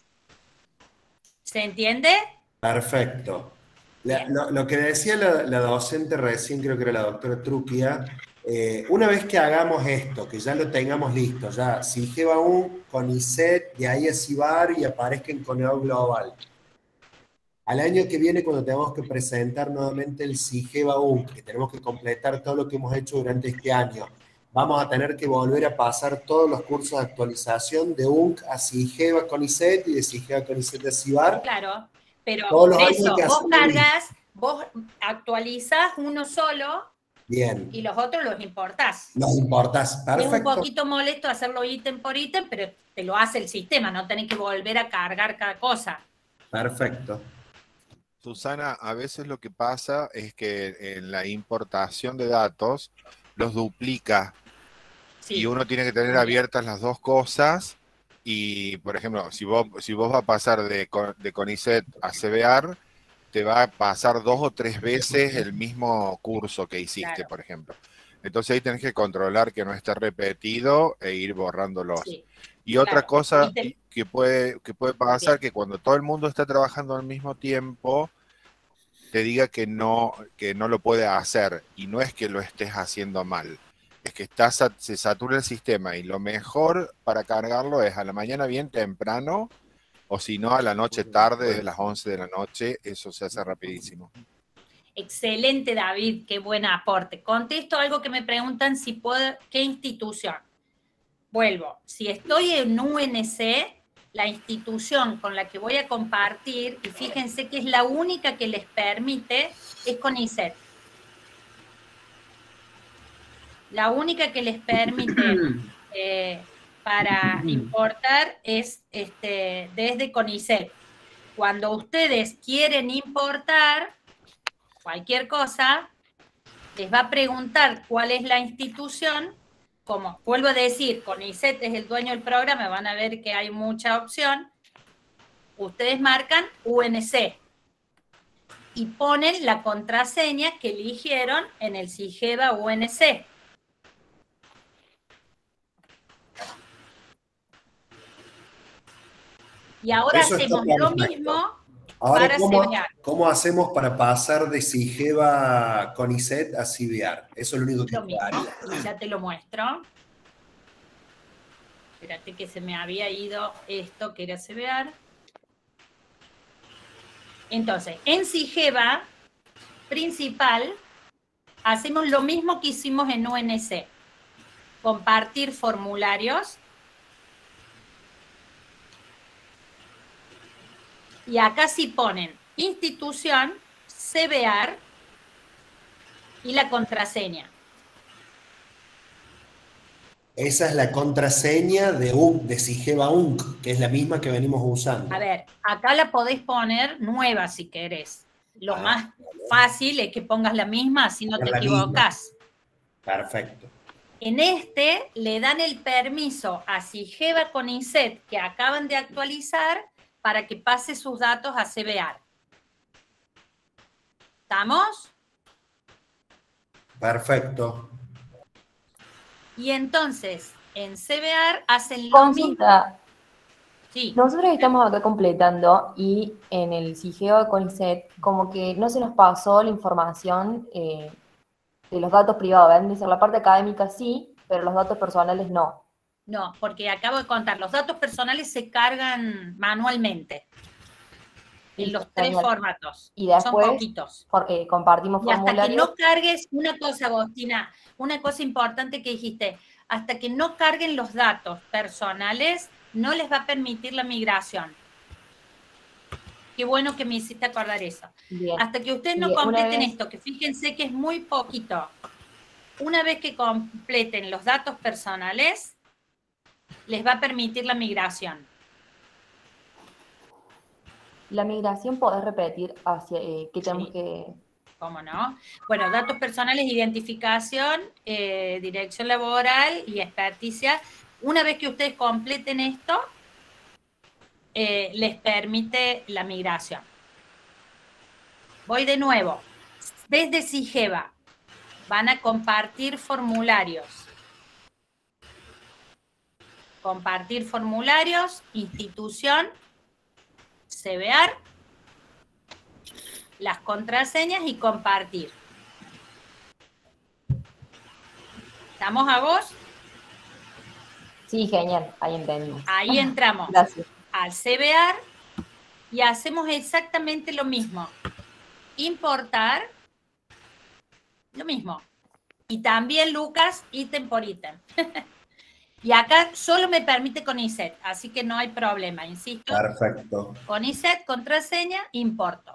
¿Se entiende? Perfecto. Lo que decía la docente recién, creo que era la doctora Truquia, una vez que hagamos esto, que ya lo tengamos listo, ya SIGEVA UNC con ISET, de ahí a CIBAR y aparezca en Coneo Global. Al año que viene, cuando tengamos que presentar nuevamente el SIGEVA UNC, que tenemos que completar todo lo que hemos hecho durante este año, vamos a tener que volver a pasar todos los cursos de actualización de UNC a SIGEVA con ISET y de SIGEVA con ISET a CIBAR. Claro, pero Todos los por años eso que vos hacemos cargas, vos actualizás uno solo bien, y los otros los importás. los importás. Es un Perfecto. poquito molesto hacerlo ítem por ítem, pero te lo hace el sistema, no tenés que volver a cargar cada cosa. Perfecto. Susana, a veces lo que pasa es que en la importación de datos los duplica y uno tiene que tener abiertas las dos cosas y, por ejemplo, si vos vas a pasar de CONICET a CBAR, te va a pasar 2 o 3 veces el mismo curso que hiciste, por ejemplo. Entonces ahí tenés que controlar que no esté repetido e ir borrándolos. Sí. Y otra Claro, cosa y que puede pasar, que cuando todo el mundo está trabajando al mismo tiempo, te diga que no lo puede hacer. Y no es que lo estés haciendo mal. Es que se satura el sistema y lo mejor para cargarlo es a la mañana bien temprano o si no a la noche tarde, desde las 11 de la noche, eso se hace rapidísimo. Excelente, David, qué buen aporte. Contesto algo que me preguntan si puedo, ¿qué institución? Vuelvo, si estoy en UNC, la institución con la que voy a compartir, y fíjense que es la única que les permite, es CONICET. La única que les permite para importar es desde CONICET. Cuando ustedes quieren importar cualquier cosa, les va a preguntar cuál es la institución. Como vuelvo a decir, CONICET es el dueño del programa, van a ver que hay mucha opción. Ustedes marcan UNC y ponen la contraseña que eligieron en el SIGEVA UNC. Y ahora Eso está hacemos lo perfecto. mismo Ahora, para CBAR. ¿cómo hacemos para pasar de SIGEVA con ISET a CIBAR? Eso es lo único que Lo mismo, haría. y ya te lo muestro. Espérate que se me había ido esto, que era CBAR. Entonces, en SIGEVA principal, hacemos lo mismo que hicimos en UNC. Compartir formularios. Y acá sí ponen institución, CBAR y la contraseña. Esa es la contraseña de SIGEVA UNC, que es la misma que venimos usando. A ver, acá la podés poner nueva si querés. Lo más fácil es que pongas la misma, así no te La misma. equivocas. Perfecto. En este le dan el permiso a SIGEVA con ISET, que acaban de actualizar, para que pase sus datos a CBAR. ¿Estamos? Perfecto. Y entonces, en CBR hacen lo mismo. Consulta. Sí. Nosotros estamos acá completando y en el CIGEO con ISET como que no se nos pasó la información de los datos privados. Deben de ser la parte académica sí, pero los datos personales no. No, porque acabo de contar, los datos personales se cargan manualmente en los 3 formatos. Y después son poquitos. Compartimos Y hasta que formularios. no cargues, una cosa, Agostina, una cosa importante que dijiste, hasta que no carguen los datos personales, no les va a permitir la migración. Qué bueno que me hiciste acordar eso. Bien. Hasta que ustedes no Bien, completen una vez- esto, que fíjense que es muy poquito. Una vez que completen los datos personales, les va a permitir la migración. La migración, ¿podés repetir hacia qué tenemos que...? ¿Cómo no? Bueno, datos personales, identificación, dirección laboral y experticia. Una vez que ustedes completen esto, les permite la migración. Voy de nuevo. Desde CIGEVA van a compartir formularios. Compartir formularios, institución, CBR, las contraseñas y compartir. ¿Estamos a vos? Sí, genial, ahí entendimos. Ahí entramos Gracias. al CBR y hacemos exactamente lo mismo. Importar, lo mismo. Y también, Lucas, ítem por ítem. Y acá solo me permite con ISET, así que no hay problema, insisto. Perfecto. Con ISET, contraseña, importo.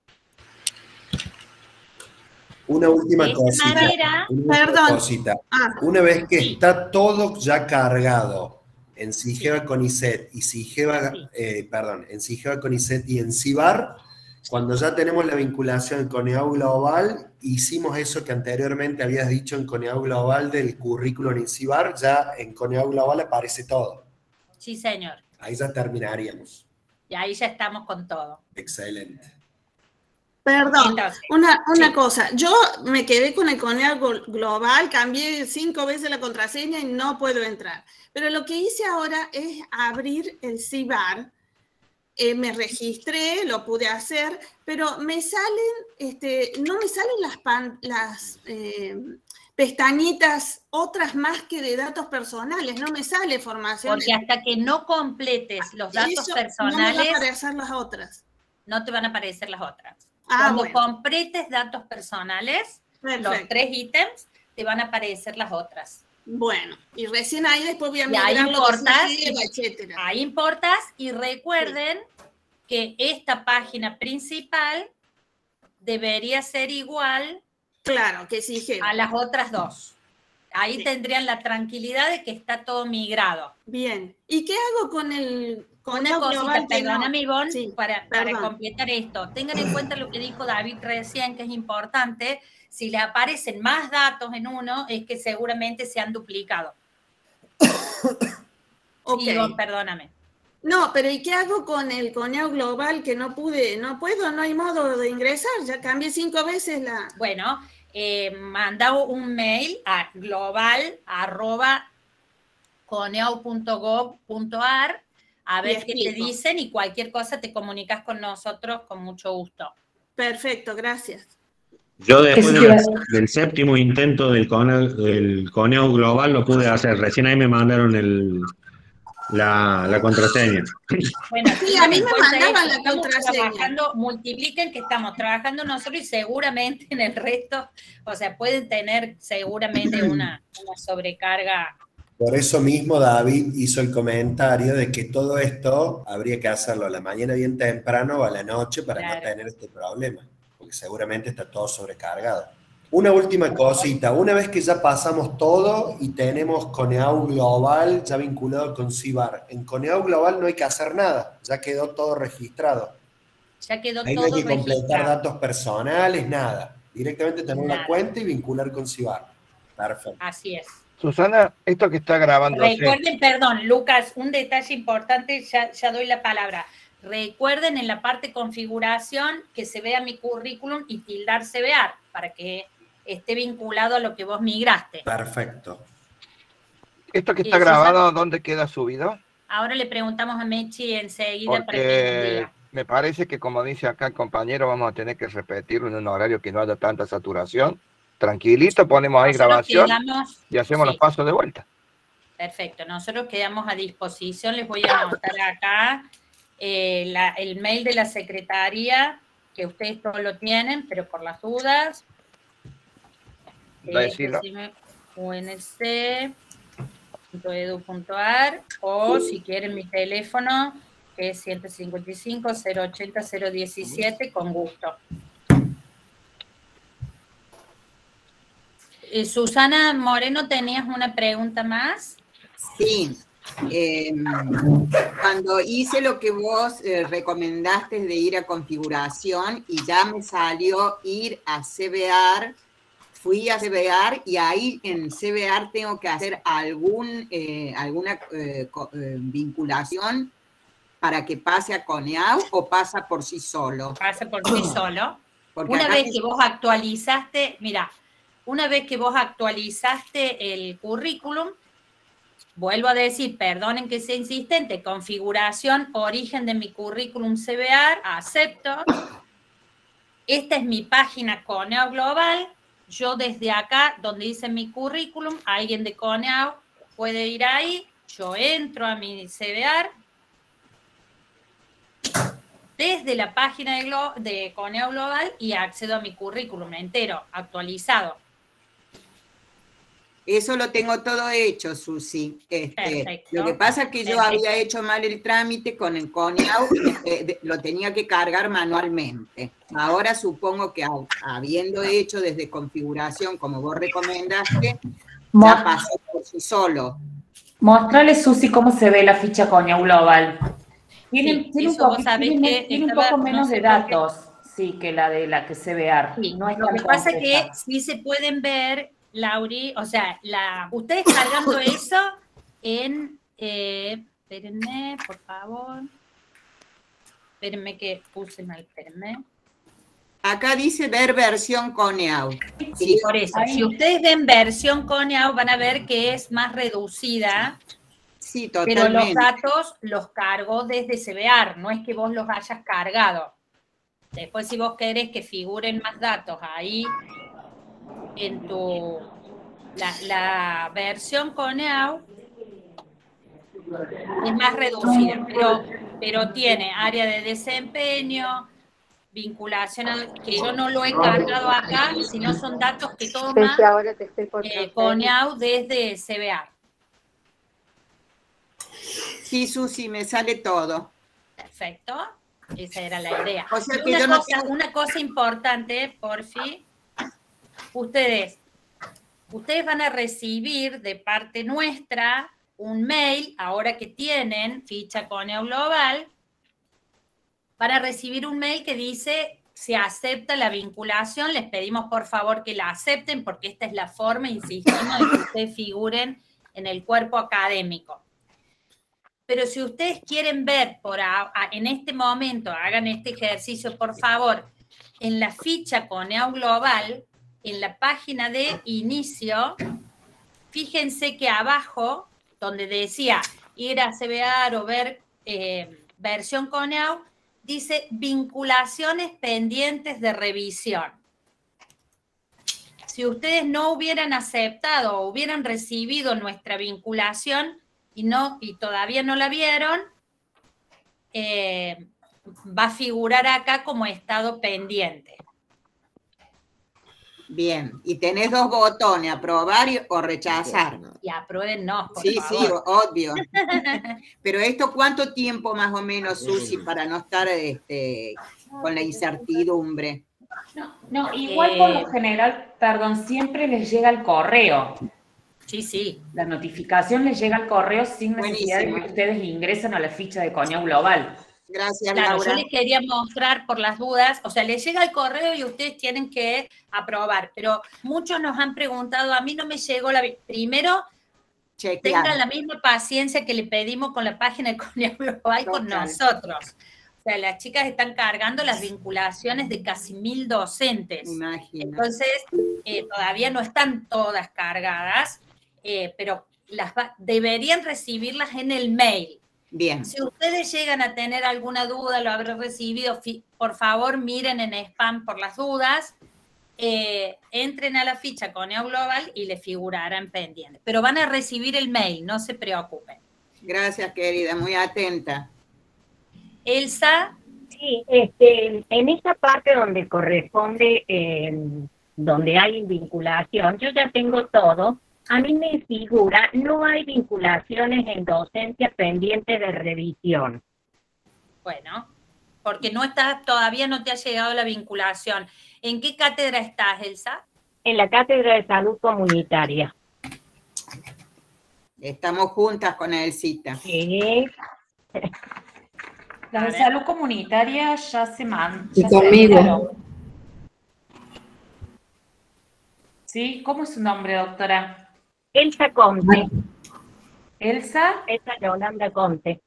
Una última De esta cosita. manera- Una última Perdón. cosita. Una vez que está todo ya cargado en CIGEVA con ISET y CIGEVA, en CIGEVA con ISET y en CIBAR, cuando ya tenemos la vinculación con CONEAU Global, hicimos eso que anteriormente habías dicho en CONEAU Global del currículum en CIBAR, ya en CONEAU Global aparece todo. Sí, señor. Ahí ya terminaríamos. Y ahí ya estamos con todo. Excelente. Perdón, Entonces, una cosa. Yo me quedé con el CONEAU Global, cambié 5 veces la contraseña y no puedo entrar. Pero lo que hice ahora es abrir el CIBAR. Me registré, lo pude hacer, pero me salen, no me salen las pestañitas otras más que de datos personales, no me sale formación. Porque hasta que no completes los datos Eso, personales, no me van a aparecer las otras. no te van a aparecer las otras. Ah, Cuando bueno. completes datos personales, los Perfecto. 3 ítems, te van a aparecer las otras. Bueno, y recién ahí después voy a Y ahí migrar lo de importas, CIGEVA, etcétera. ahí importas y recuerden que esta página principal debería ser igual Claro, que CIGEVA. a las otras 2. Ahí tendrían la tranquilidad de que está todo migrado. Bien. ¿Y qué hago con el Una CONEAU cosita, Global que no? perdóname, Ivonne, para perdón. completar esto. Tengan en cuenta lo que dijo David recién, que es importante. Si le aparecen más datos en uno, es que seguramente se han duplicado. Ok. Sí, Ivonne, perdóname. No, pero ¿y qué hago con el CONEAU Global que no pude? No puedo, no hay modo de ingresar. Ya cambié 5 veces la... Bueno, manda un mail a global@coneu.gov.ar a ver qué te explico. dicen y cualquier cosa te comunicas con nosotros con mucho gusto. Perfecto, gracias. Yo después del séptimo intento del CONEAU Global lo pude hacer. Recién ahí me mandaron la contraseña. Bueno, Sí, a mí tengan en me cuenta mandaban eso, la estamos contraseña. trabajando, multipliquen que estamos trabajando nosotros y seguramente en el resto, o sea, pueden tener seguramente una sobrecarga. Por eso mismo David hizo el comentario de que todo esto habría que hacerlo a la mañana bien temprano o a la noche para no tener este problema, porque seguramente está todo sobrecargado. Una última cosita, una vez que ya pasamos todo y tenemos CONEAU Global ya vinculado con CIBAR, en CONEAU Global no hay que hacer nada, ya quedó todo registrado. Ya quedó Ahí no todo hay que completar registrado. datos personales, nada. Directamente tener Nada. la cuenta y vincular con CIBAR. Perfecto. Así es. Susana, esto que está grabando. Recuerden, perdón, Lucas, un detalle importante, ya doy la palabra. Recuerden en la parte configuración que se vea mi currículum y tildar CBR para que esté vinculado a lo que vos migraste. Perfecto. ¿Esto que está grabado, dónde queda subido? Ahora le preguntamos a Mechi enseguida para que nos Porque diga. me parece que, como dice acá el compañero, vamos a tener que repetirlo en un horario que no haya tanta saturación. Tranquilito, ponemos ahí Nosotros grabación quedamos- y hacemos los pasos de vuelta. Perfecto, nosotros quedamos a disposición, les voy a anotar acá el mail de la secretaría, que ustedes todos lo tienen, pero por las dudas, unc.edu.ar, o si quieren mi teléfono, que es 155-080-017, con gusto. Susana Moreno, ¿tenías una pregunta más? Sí. Cuando hice lo que vos recomendaste de ir a configuración y ya me salió ir a CBAR, fui a CBAR y ahí en CBAR tengo que hacer alguna vinculación para que pase a CONEAU o pasa por sí solo. Pasa por sí solo. Porque Una acá vez que vos actualizaste, mira, una vez que vos actualizaste el currículum, vuelvo a decir, perdonen que sea insistente, configuración, origen de mi currículum CBAR, acepto. Esta es mi página CONEAU Global. Yo desde acá, donde dice mi currículum, alguien de CONEAU puede ir ahí. Yo entro a mi CBAR. Desde la página de CONEAU Global y accedo a mi currículum entero, actualizado. Eso lo tengo todo hecho, Susi. Lo que pasa es que yo había hecho mal el trámite con el CONEAU, lo tenía que cargar manualmente. Ahora supongo que habiendo hecho desde configuración, como vos recomendaste, ya pasó por sí solo. Mostrale, Susi, cómo se ve la ficha CONEAU Global. Tiene un poco menos de datos, sí, que la de la que CBAR. Sí, no es lo tan que pasa es compleja. que sí se pueden ver, Lauri, o sea, ustedes cargando eso en, espérenme, por favor, espérenme que puse mal, espérenme. Acá dice ver versión CONEAU. Sí, por eso. Si ustedes ven versión CONEAU, van a ver que es más reducida. Sí, pero totalmente. los datos los cargo desde CBAR, no es que vos los hayas cargado. Después, si vos querés que figuren más datos ahí en la versión CONEAU, es más reducida, pero tiene área de desempeño, vinculación, que yo no lo he cargado acá, sino son datos que toma CONEAU desde CBAR. Sí, Susi, me sale todo. Perfecto, esa era la idea. O sea Y que una cosa importante, porfi, ustedes van a recibir de parte nuestra un mail, ahora que tienen ficha CONEAU Global, para recibir un mail que dice se acepta la vinculación, les pedimos por favor que la acepten porque esta es la forma, insistimos, de que ustedes figuren en el cuerpo académico. Pero si ustedes quieren ver en este momento, hagan este ejercicio por favor, en la ficha CONEAU Global, en la página de inicio, fíjense que abajo, donde decía ir a CBAR o ver versión CONEAU, dice vinculaciones pendientes de revisión. Si ustedes no hubieran aceptado o hubieran recibido nuestra vinculación y todavía no la vieron, va a figurar acá como estado pendiente. Bien, y tenés dos botones, aprobar o rechazar. Y aprueben no, por sí, favor. Sí, obvio. Pero esto, ¿cuánto tiempo más o menos, Susi, para no estar con la incertidumbre? No, igual por lo general, perdón, siempre les llega el correo. Sí, sí. La notificación les llega al correo sin necesidad de que ustedes ingresen a la ficha de CONEAU Global. Gracias, claro, Laura. Yo les quería mostrar por las dudas, o sea, les llega el correo y ustedes tienen que aprobar, pero muchos nos han preguntado, a mí no me llegó primero, tengan la misma paciencia que le pedimos con la página de CONEAU Global con nosotros. O sea, las chicas están cargando las vinculaciones de casi 1000 docentes. Entonces, todavía no están todas cargadas, pero deberían recibirlas en el mail. Bien. Si ustedes llegan a tener alguna duda, lo habré recibido, por favor miren en spam por las dudas, entren a la ficha Coneo Global y les figurarán pendientes. Pero van a recibir el mail, no se preocupen. Gracias, querida, muy atenta. Elsa. Sí, en esa parte donde corresponde, donde hay vinculación, yo ya tengo todo. A mí me figura, no hay vinculaciones en docencia pendiente de revisión. Bueno, porque todavía no te ha llegado la vinculación. ¿En qué cátedra estás, Elsa? En la cátedra de salud comunitaria. Estamos juntas con Elsita. Sí. La de salud comunitaria ya se manda. Y conmigo. ¿Sí? ¿Cómo es su nombre, doctora? Elsa Conte. ¿Elsa? Elsa Yolanda Conte.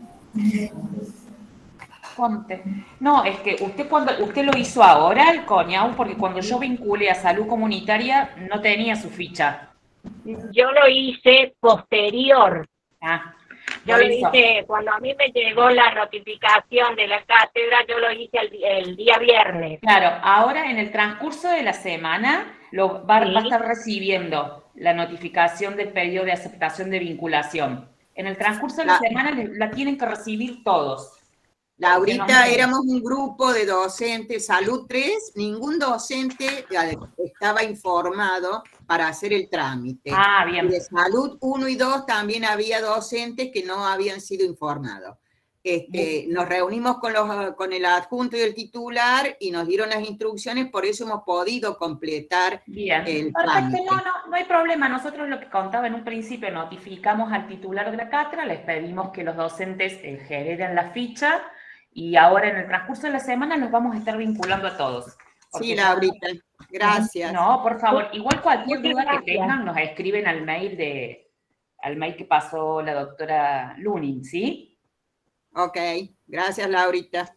Conte. No, es que usted lo hizo ahora, el CONIAU, porque cuando yo vinculé a salud comunitaria no tenía su ficha. Yo lo hice posterior. Yo lo hizo. hice, cuando a mí me llegó la notificación de la cátedra, yo lo hice el día viernes. Claro, ahora en el transcurso de la semana va a estar recibiendo la notificación del pedido de aceptación de vinculación. En el transcurso de la semana la tienen que recibir todos. Laurita, éramos un grupo de docentes, Salud 3, ningún docente estaba informado para hacer el trámite. Ah, bien. Y de Salud 1 y 2 también había docentes que no habían sido informados. Nos reunimos con el adjunto y el titular y nos dieron las instrucciones, por eso hemos podido completar el trámite. No hay problema. Nosotros lo que contaba en un principio, notificamos al titular de la cátedra, les pedimos que los docentes generen la ficha y ahora en el transcurso de la semana nos vamos a estar vinculando a todos. Sí, Laurita, gracias. No, por favor, igual cualquier duda que tengan nos escriben al mail que pasó la doctora Lunin, ¿sí? Ok, gracias, Laurita.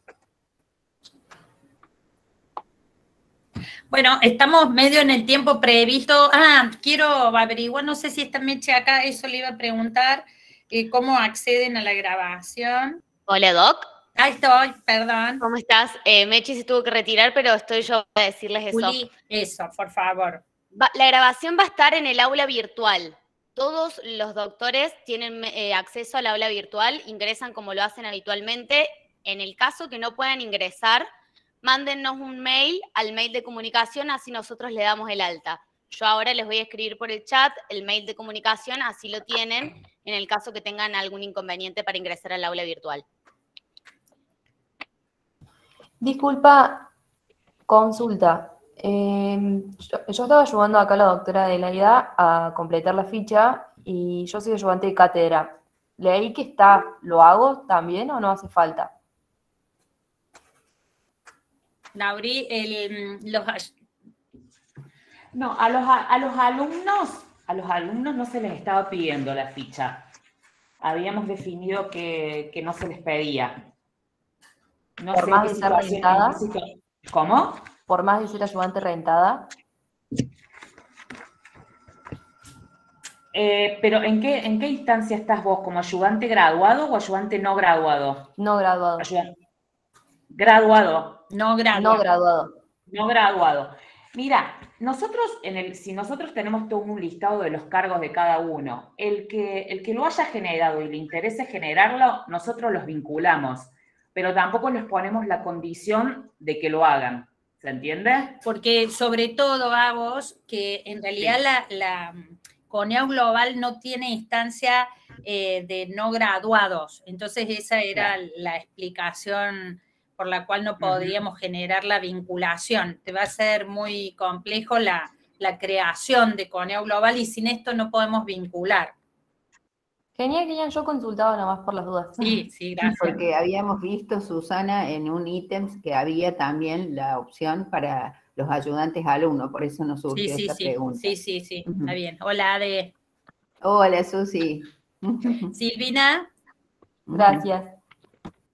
Bueno, estamos medio en el tiempo previsto. Quiero averiguar, no sé si está Meche acá, eso le iba a preguntar, cómo acceden a la grabación. Hola, Doc. Ahí estoy, perdón. ¿Cómo estás? Mechi se tuvo que retirar, pero estoy yo para decirles eso. Juli, eso, por favor. La grabación va a estar en el aula virtual. Todos los doctores tienen acceso al aula virtual, ingresan como lo hacen habitualmente. En el caso que no puedan ingresar, mándennos un mail al mail de comunicación, así nosotros le damos el alta. Yo ahora les voy a escribir por el chat el mail de comunicación, así lo tienen, en el caso que tengan algún inconveniente para ingresar al aula virtual. Disculpa, consulta. Yo estaba ayudando acá a la doctora Adelaida a completar la ficha y yo soy ayudante de cátedra. Leí que está, ¿lo hago también o no hace falta? Lauri, No, a los alumnos no se les estaba pidiendo la ficha. Habíamos definido que no se les pedía. No ¿Por sé más qué de ser situación- rentada? ¿Cómo? ¿Por más de ser ayudante rentada? Pero ¿en qué instancia estás vos? ¿Como ayudante graduado o ayudante no graduado? No graduado. Graduado. No graduado. No graduado. No graduado. Mira, si nosotros tenemos todo un listado de los cargos de cada uno, el que lo haya generado y le interese generarlo, nosotros los vinculamos, pero tampoco les ponemos la condición de que lo hagan. ¿Se entiende? Porque sobre todo, vos, que en realidad la CONEAU Global no tiene instancia de no graduados. Entonces esa era la explicación por la cual no podríamos generar la vinculación. Te va a ser muy complejo la creación de CONEAU Global y sin esto no podemos vincular. Genial, yo consultaba nomás por las dudas. Sí, gracias. Porque habíamos visto, Susana, en un ítem que había también la opción para los ayudantes alumnos, por eso nos surgió esta pregunta. Sí, está bien. Hola, Ade. Hola, Susi. Silvina. Gracias.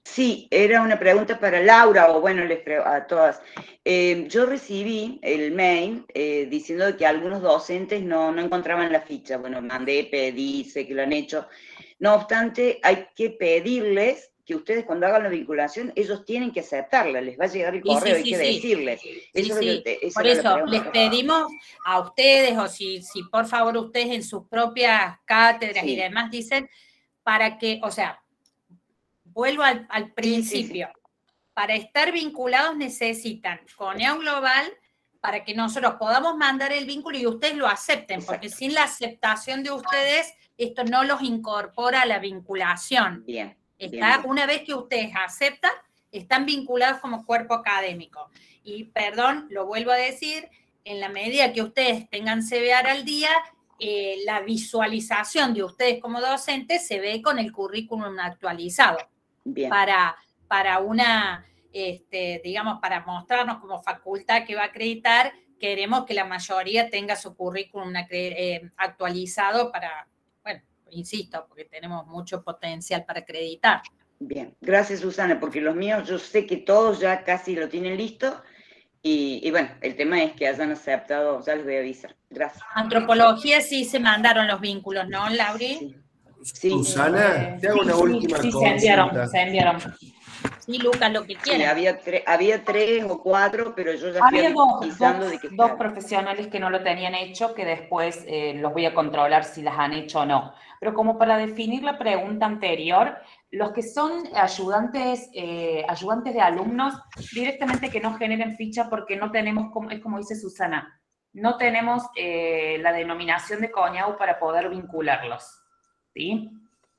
Sí, era una pregunta para Laura, o bueno, a todas. Yo recibí el mail diciendo que algunos docentes no encontraban la ficha. Bueno, mandé, pedí, sé que lo han hecho. No obstante, hay que pedirles que ustedes cuando hagan la vinculación, ellos tienen que aceptarla, les va a llegar el correo, hay que decirles. Por eso, les pedimos a ustedes, o si por favor ustedes en sus propias cátedras y demás dicen, para que, o sea, vuelvo al principio. Para estar vinculados necesitan CONEAU Global para que nosotros podamos mandar el vínculo y ustedes lo acepten, porque sin la aceptación de ustedes, esto no los incorpora a la vinculación. Bien. Una vez que ustedes aceptan, están vinculados como cuerpo académico. Y perdón, lo vuelvo a decir, en la medida que ustedes tengan CBAR al día, la visualización de ustedes como docentes se ve con el currículum actualizado. Bien. Para una, digamos, para mostrarnos como facultad que va a acreditar, queremos que la mayoría tenga su currículum actualizado para, bueno, insisto, porque tenemos mucho potencial para acreditar. Bien, gracias Susana, porque los míos yo sé que todos ya casi lo tienen listo y bueno, el tema es que hayan aceptado, ya les voy a avisar. Gracias. Antropología sí se mandaron los vínculos, ¿no, Lauri? Sí. Susana, te hago una última cosa. Se enviaron. Sí, Lucas, lo que quieras. Sí, había 3 o 4, pero yo ya había fui dos profesionales que no lo tenían hecho, que después los voy a controlar si las han hecho o no. Pero como para definir la pregunta anterior, los que son ayudantes de alumnos, directamente que no generen ficha porque no tenemos, es como dice Susana, no tenemos la denominación de CONEAU para poder vincularlos. ¿Sí?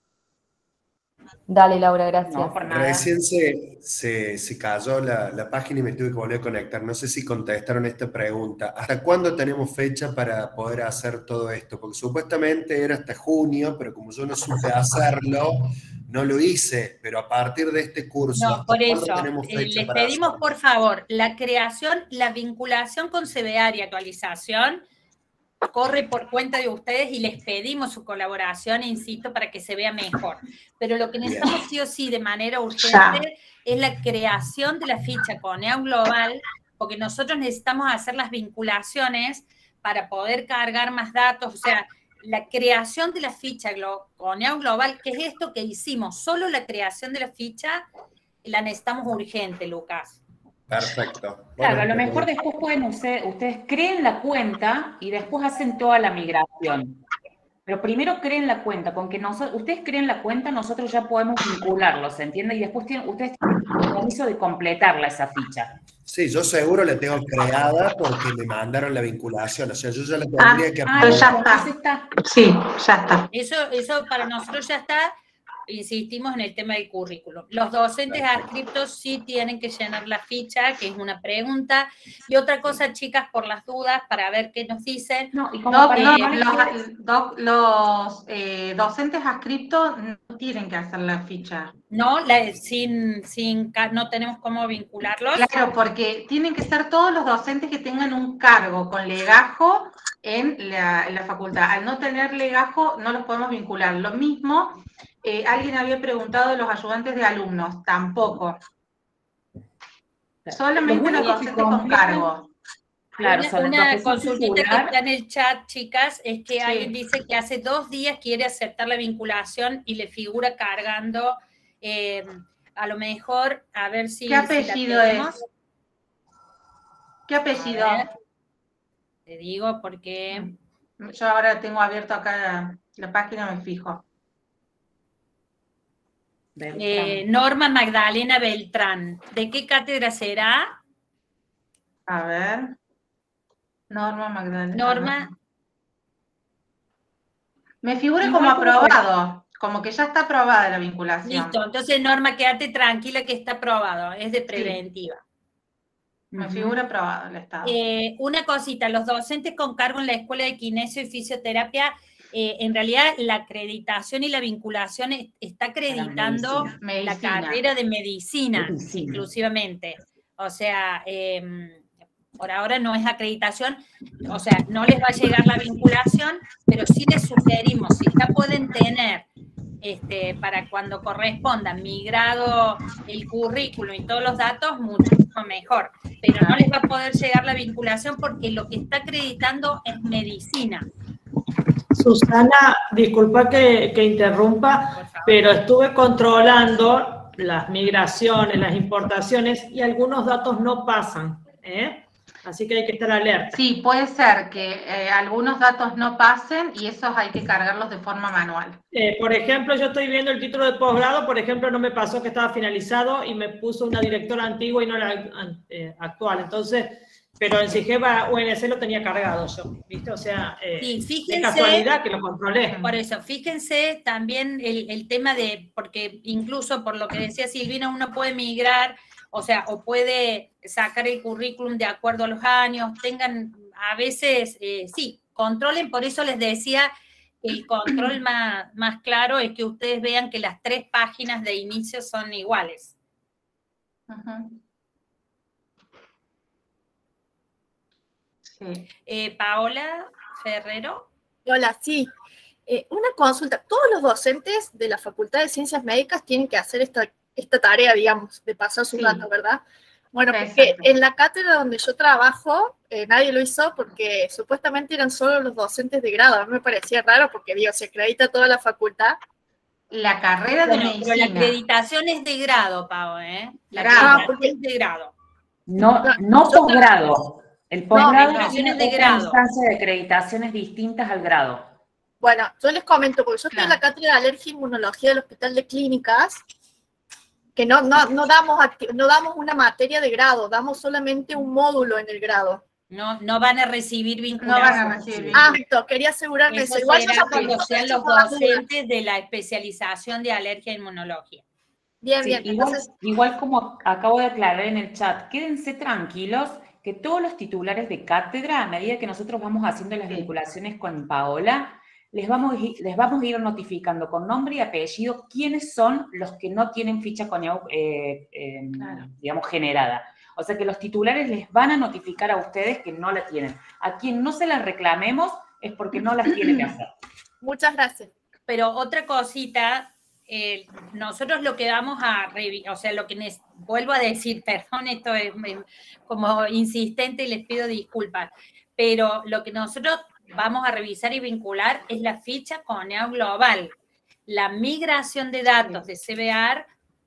Dale, Laura, gracias. No, por nada. Recién se cayó la página y me tuve que volver a conectar. No sé si contestaron esta pregunta. ¿Hasta cuándo tenemos fecha para poder hacer todo esto? Porque supuestamente era hasta junio, pero como yo no supe hacerlo, no lo hice. Pero a partir de este curso, no, por eso, les pedimos por favor, la creación, la vinculación con CBAR y actualización corre por cuenta de ustedes y les pedimos su colaboración, insisto, para que se vea mejor. Pero lo que necesitamos sí o sí de manera urgente es la creación de la ficha CONEAU Global, porque nosotros necesitamos hacer las vinculaciones para poder cargar más datos, o sea, la creación de la ficha CONEAU Global, que es esto que hicimos, solo la creación de la ficha la necesitamos urgente, Lucas. Perfecto. Claro, a lo mejor después pueden ustedes creen la cuenta y después hacen toda la migración. Pero primero creen la cuenta, con que ustedes creen la cuenta, nosotros ya podemos vincularlos, ¿se entiende? Y después ustedes tienen el compromiso de completarla esa ficha. Sí, yo seguro la tengo creada porque me mandaron la vinculación, o sea, yo ya la tendría que ya está. Sí, ya está. Eso para nosotros ya está. Insistimos en el tema del currículum. Los docentes adscriptos sí tienen que llenar la ficha, que es una pregunta. Y otra cosa, chicas, por las dudas, para ver qué nos dicen. Los docentes adscriptos no tienen que hacer la ficha. No, no tenemos cómo vincularlos. Claro, porque tienen que ser todos los docentes que tengan un cargo con legajo en la facultad. Al no tener legajo, no los podemos vincular. Lo mismo... alguien había preguntado de los ayudantes de alumnos, tampoco. Solamente los docentes con cargo. Claro, una consultita que está en el chat, chicas, es que alguien dice que hace 2 días quiere aceptar la vinculación y le figura cargando, a lo mejor, a ver si... ¿Qué apellido es? ¿Qué apellido? Te digo porque... Yo ahora tengo abierto acá la página, me fijo. Norma Magdalena Beltrán. ¿De qué cátedra será? A ver. Norma Magdalena. Norma. Me figura como aprobado, como que ya está aprobada la vinculación. Listo, entonces Norma, quédate tranquila que está aprobado, es de preventiva. Sí. Me figura aprobado el estado. Una cosita, los docentes con cargo en la Escuela de Kinesio y Fisioterapia, en realidad la acreditación y la vinculación está acreditando la carrera de medicina exclusivamente. O sea, por ahora no es acreditación, o sea, no les va a llegar la vinculación, pero sí les sugerimos, si ya pueden tener para cuando corresponda migrado el currículo y todos los datos, mucho mejor. Pero no les va a poder llegar la vinculación porque lo que está acreditando es medicina. Susana, disculpa que interrumpa, pero estuve controlando las migraciones, las importaciones y algunos datos no pasan, ¿eh? Así que hay que estar alerta. Sí, puede ser que algunos datos no pasen y esos hay que cargarlos de forma manual. Por ejemplo, yo estoy viendo el título de posgrado, por ejemplo, no me pasó que estaba finalizado y me puso una directora antigua y no la actual. Entonces, pero en SIGEVA UNC lo tenía cargado yo, ¿viste? O sea, sí, fíjense, de casualidad que lo controlé. Por eso, fíjense también el tema de, porque incluso por lo que decía Silvina, uno puede migrar, o sea, o puede sacar el currículum de acuerdo a los años, tengan, a veces, sí, controlen, por eso les decía, el control más claro es que ustedes vean que las 3 páginas de inicio son iguales. Sí. Paola Ferrero. Hola, sí. Una consulta. Todos los docentes de la Facultad de Ciencias Médicas tienen que hacer esta tarea, digamos, de pasar sus datos, ¿verdad? Bueno, porque en la cátedra donde yo trabajo, nadie lo hizo porque supuestamente eran solo los docentes de grado. A mí me parecía raro porque, digo, se acredita toda la facultad. La carrera de medicina. Pero la acreditación es de grado, Pau, ¿eh? La acreditación es de grado. No posgrado. El posgrado es tiene de otra grado. instancia de acreditaciones distintas al grado. Bueno, yo les comento, porque yo estoy en la cátedra de alergia e inmunología del Hospital de Clínicas, que no damos una materia de grado, damos solamente un módulo en el grado. No van a recibir vinculación. No van a recibir vinculación. Quería asegurarme eso. Igual Será yo cuando sean los docentes de la especialización de alergia e inmunología. Bien, Sí, bien. Igual como acabo de aclarar en el chat, quédense tranquilos que todos los titulares de cátedra, a medida que nosotros vamos haciendo las vinculaciones con Paola, les vamos a ir notificando con nombre y apellido quiénes son los que no tienen ficha CONIAU, digamos, generada. O sea que los titulares les van a notificar a ustedes que no la tienen. A quien no se las reclamemos es porque no las tiene que hacer. Muchas gracias. Pero otra cosita, nosotros lo que vamos a revisar, o sea, lo que vuelvo a decir, perdón, esto es como insistente y les pido disculpas, pero lo que nosotros vamos a revisar y vincular es la ficha CONIAU global. La migración de datos de CBAR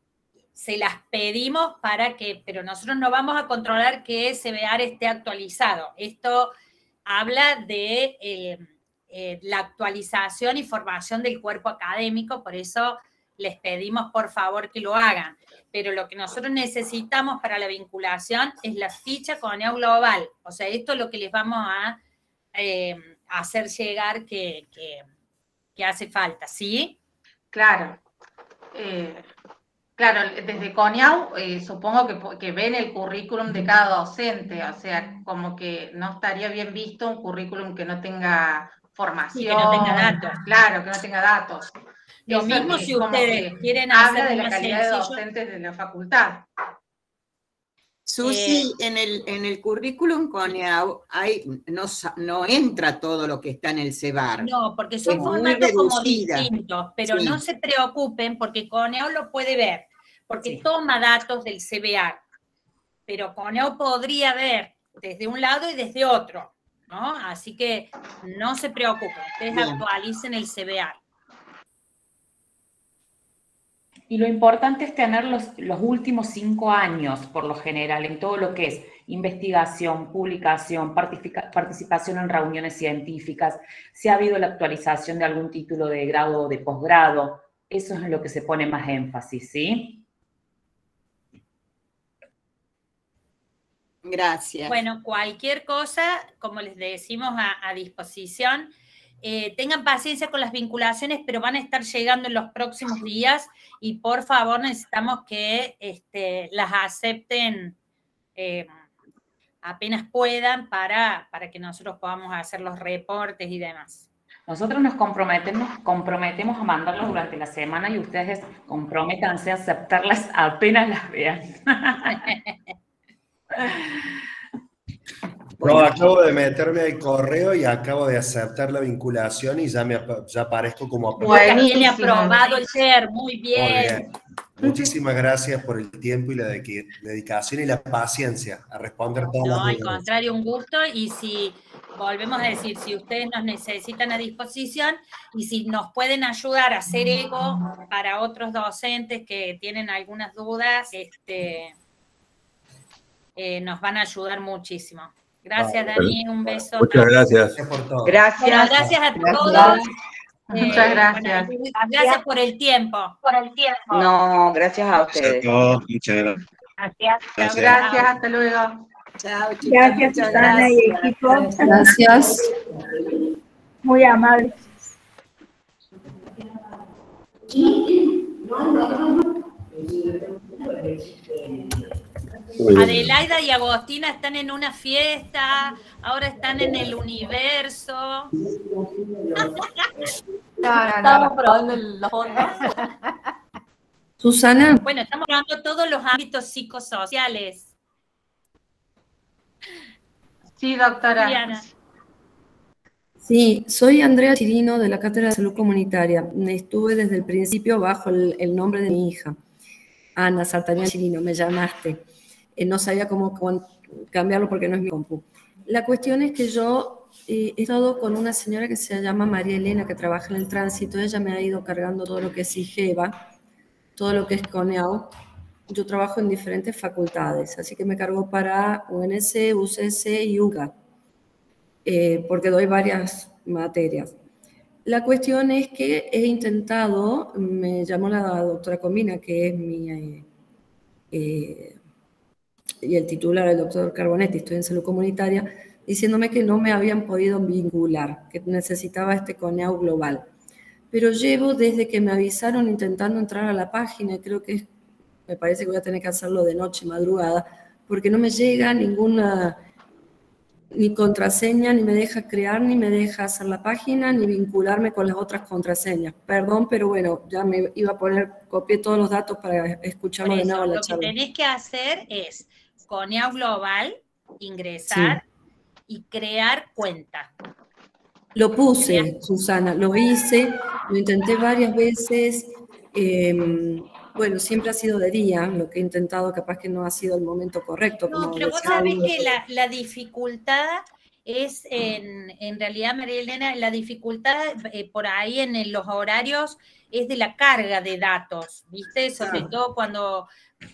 se las pedimos pero nosotros no vamos a controlar que CBAR esté actualizado. Esto habla de la actualización y formación del cuerpo académico, por eso les pedimos por favor que lo hagan. Pero lo que nosotros necesitamos para la vinculación es la ficha CONIAU global. O sea, esto es lo que les vamos a hacer llegar que hace falta, ¿sí? Claro. Claro, desde CONIAU supongo que ven el currículum de cada docente, o sea, como que no estaría bien visto un currículum que no tenga formación. Sí, que no tenga datos. Claro, que no tenga datos. Lo Eso mismo es si como ustedes que quieren habla hacer de la más calidad de sencillo. docentes de la facultad. Susi, en el currículum CONIAU no entra todo lo que está en el CBAR. No, porque son Es muy formatos como reducida. distintos, pero Sí. no se preocupen porque CONIAU lo puede ver, porque toma datos del CBAR, pero CONIAU podría ver desde un lado y desde otro, ¿no? Así que no se preocupen, ustedes Bien. actualicen el CBAR. Y lo importante es tener los últimos 5 años, por lo general, en todo lo que es investigación, publicación, participación en reuniones científicas, si ha habido la actualización de algún título de grado o de posgrado. Eso es en lo que se pone más énfasis, ¿sí? Gracias. Bueno, cualquier cosa, como les decimos, a disposición. Tengan paciencia con las vinculaciones, pero van a estar llegando en los próximos días y por favor necesitamos que las acepten apenas puedan para que nosotros podamos hacer los reportes y demás. Nosotros nos comprometemos a mandarlos durante la semana y ustedes comprométanse a aceptarlas apenas las vean. No, acabo de meterme al correo y acabo de aceptar la vinculación y ya aparezco como aprobado. Tiene aprobado el ser, muy Muy bien. bien. Muchísimas gracias por el tiempo y la dedicación y la paciencia a responder todas No, las al dudas. contrario, un gusto. Y si, volvemos a decir, si ustedes nos necesitan a disposición y si nos pueden ayudar a hacer eco para otros docentes que tienen algunas dudas, nos van a ayudar muchísimo. Gracias, Dani, un beso. Muchas gracias. Gracias. Bueno, gracias a todos. Muchas gracias. Bueno, gracias por el tiempo. No, gracias a ustedes. Muchas gracias. Gracias, hasta luego. Chao, chicos. Gracias, Muchas Susana y gracias. equipo. Gracias. Muy amable. Adelaida y Agostina están en una fiesta, ahora están en el universo. Estamos probando los fondos. Susana. Bueno, estamos probando todos los ámbitos psicosociales. Sí, doctora. Diana. Sí, soy Andrea Chirino de la Cátedra de Salud Comunitaria. Estuve desde el principio bajo el nombre de mi hija, Ana Sartarian Chirino, me llamaste. No sabía cómo cambiarlo porque no es mi compu. La cuestión es que yo he estado con una señora que se llama María Elena, que trabaja en el tránsito. Ella me ha ido cargando todo lo que es IGEVA, todo lo que es CONEAU. Yo trabajo en diferentes facultades, así que me cargo para UNC, UCC y UCA, porque doy varias materias. La cuestión es que he intentado, me llamó la doctora Comina, que es mi... y el titular, el doctor Carbonetti, estoy en salud comunitaria, diciéndome que no me habían podido vincular, que necesitaba este CONEAU global. Pero llevo desde que me avisaron intentando entrar a la página, y creo que me parece que voy a tener que hacerlo de noche, madrugada, porque no me llega ninguna, ni contraseña, ni me deja crear, ni me deja hacer la página, ni vincularme con las otras contraseñas. Perdón, pero bueno, ya me iba a poner, copié todos los datos para escucharlo de nuevo en la charla. Lo que tenés que hacer es CONEAU Global, ingresar y crear cuenta. Lo puse, Susana, lo hice, lo intenté varias veces. Bueno, siempre ha sido de día, lo que he intentado capaz que no ha sido el momento correcto. No, pero vos sabés que la dificultad es, en realidad, María Elena, la dificultad por ahí en los horarios es de la carga de datos, ¿viste? Sobre todo cuando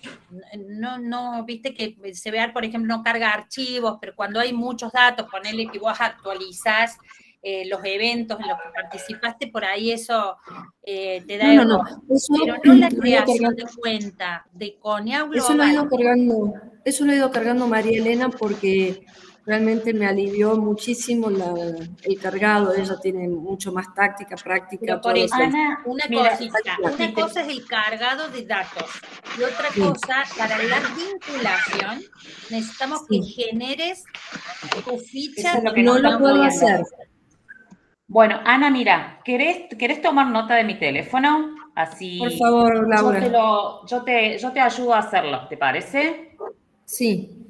viste que CBAR, por ejemplo, no carga archivos, pero cuando hay muchos datos, ponele que vos actualizás los eventos en los que participaste, por ahí eso te da error. Pero no la creación de cuenta de CONEAU Global. Eso lo he ido cargando María Elena porque realmente me alivió muchísimo el cargado. Ella tiene mucho más táctica, práctica. Pero por eso, una cosa es el cargado de datos y otra cosa, para la vinculación, necesitamos que generes tu ficha. No lo puedo hacer. Bueno, Ana, mira, ¿querés tomar nota de mi teléfono? Así. Por favor, Laura. Yo te ayudo a hacerlo, ¿te parece? Sí.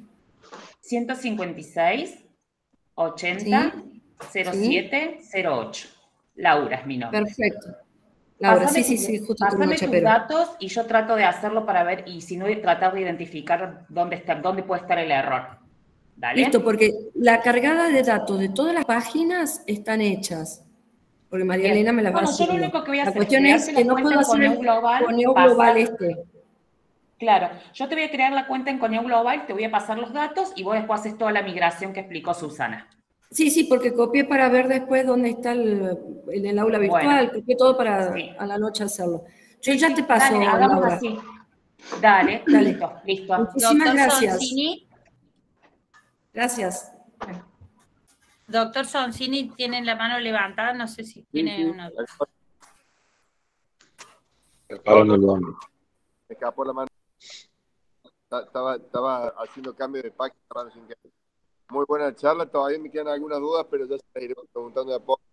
156 80 07 08. Laura es mi nombre. Perfecto. Laura, sí, justo pásame tus datos y yo trato de hacerlo para ver, y si no, tratar de identificar dónde puede estar el error. ¿Dale? Listo, porque la cargada de datos de todas las páginas están hechas. Porque María Elena me las va a hacer. Yo lo único que voy a hacer la cuestión es que no puedo hacer el CONEAU Global Claro, yo te voy a crear la cuenta en CONEAU Global, te voy a pasar los datos y vos después haces toda la migración que explicó Susana. Sí, porque copié para ver después dónde está en el aula virtual, copié todo para a la noche hacerlo. Yo ya te paso, dale, hagamos Laura. así. Dale. Listo. Muchísimas gracias. Sonsini. Gracias. Doctor Sonsini tiene la mano levantada, no sé si tiene una duda. Me escapó la mano. Estaba haciendo cambio de página. Muy buena charla, todavía me quedan algunas dudas, pero ya se iré preguntando de a poco.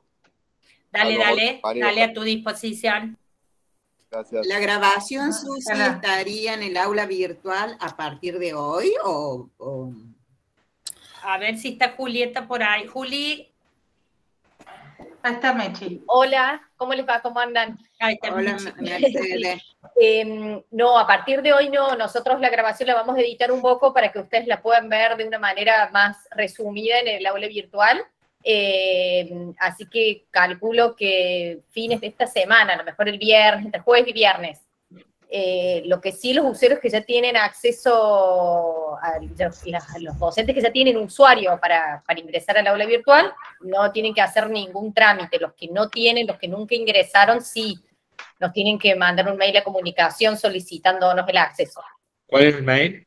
Dale a tu disposición. Gracias. ¿La grabación, Susi, estaría en el aula virtual a partir de hoy o...? A ver si está Julieta por ahí. Juli. Ahí está Mechi. Hola, ¿cómo les va? ¿Cómo andan? Ahí está Mercedes. No, a partir de hoy no, nosotros la grabación la vamos a editar un poco para que ustedes la puedan ver de una manera más resumida en el aula virtual. Así que calculo que fines de esta semana, a lo mejor el viernes, entre jueves y viernes. Lo que sí, los usuarios que ya tienen acceso a los docentes que ya tienen usuario para ingresar al aula virtual, no tienen que hacer ningún trámite. Los que no tienen, los que nunca ingresaron, sí, nos tienen que mandar un mail a comunicación solicitándonos el acceso. ¿Cuál es el mail?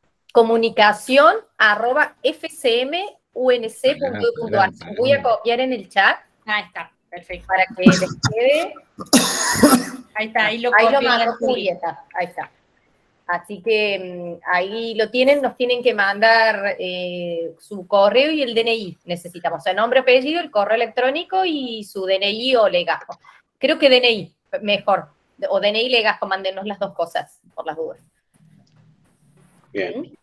comunicación@fcmunc.edu.ar. Voy a copiar en el chat. Ahí está, perfecto. Para que les quede. Ahí está, ahí lo mandó Julieta, ahí está. Así que ahí lo tienen, nos tienen que mandar su correo y el DNI, necesitamos, o sea, nombre, apellido, el correo electrónico y su DNI o legajo. Creo que DNI, mejor, o DNI y legajo, mándenos las dos cosas, por las dudas. Bien.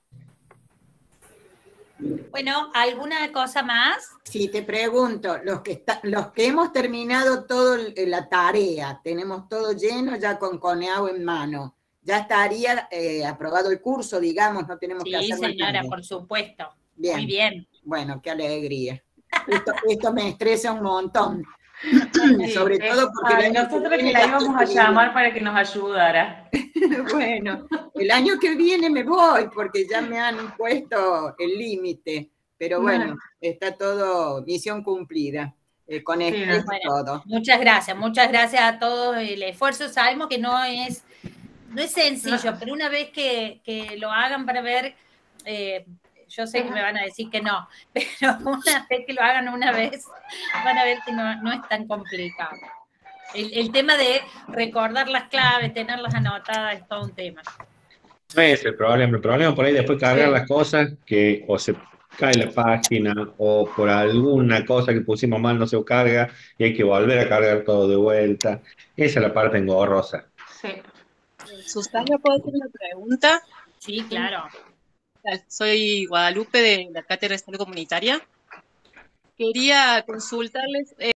Bueno, ¿alguna cosa más? Sí, te pregunto, los que hemos terminado toda la tarea, tenemos todo lleno ya con Coneau en mano, ya estaría aprobado el curso, digamos, no tenemos que hacer más. Sí, señora, nada. por supuesto. Bien. Muy bien. Bueno, qué alegría. Esto me estresa un montón. Sí, Sobre todo porque nosotros que la íbamos a llamar para que nos ayudara. Bueno, el año que viene me voy porque ya me han puesto el límite, pero bueno, está todo misión cumplida. Con esto todo. Muchas gracias a todos el esfuerzo. Sabemos que no es sencillo, pero una vez que lo hagan para ver, yo sé que me van a decir que no, pero una vez que lo hagan una vez, van a ver que no es tan complicado. El tema de recordar las claves, tenerlas anotadas, es todo un tema. No es el problema por ahí después cargar las cosas que o se cae la página o por alguna cosa que pusimos mal no se carga y hay que volver a cargar todo de vuelta. Esa es la parte engorrosa. Sí. Susana, ¿puedo hacer una pregunta? Sí, claro. Soy Guadalupe de la Cátedra de Salud Comunitaria. Quería consultarles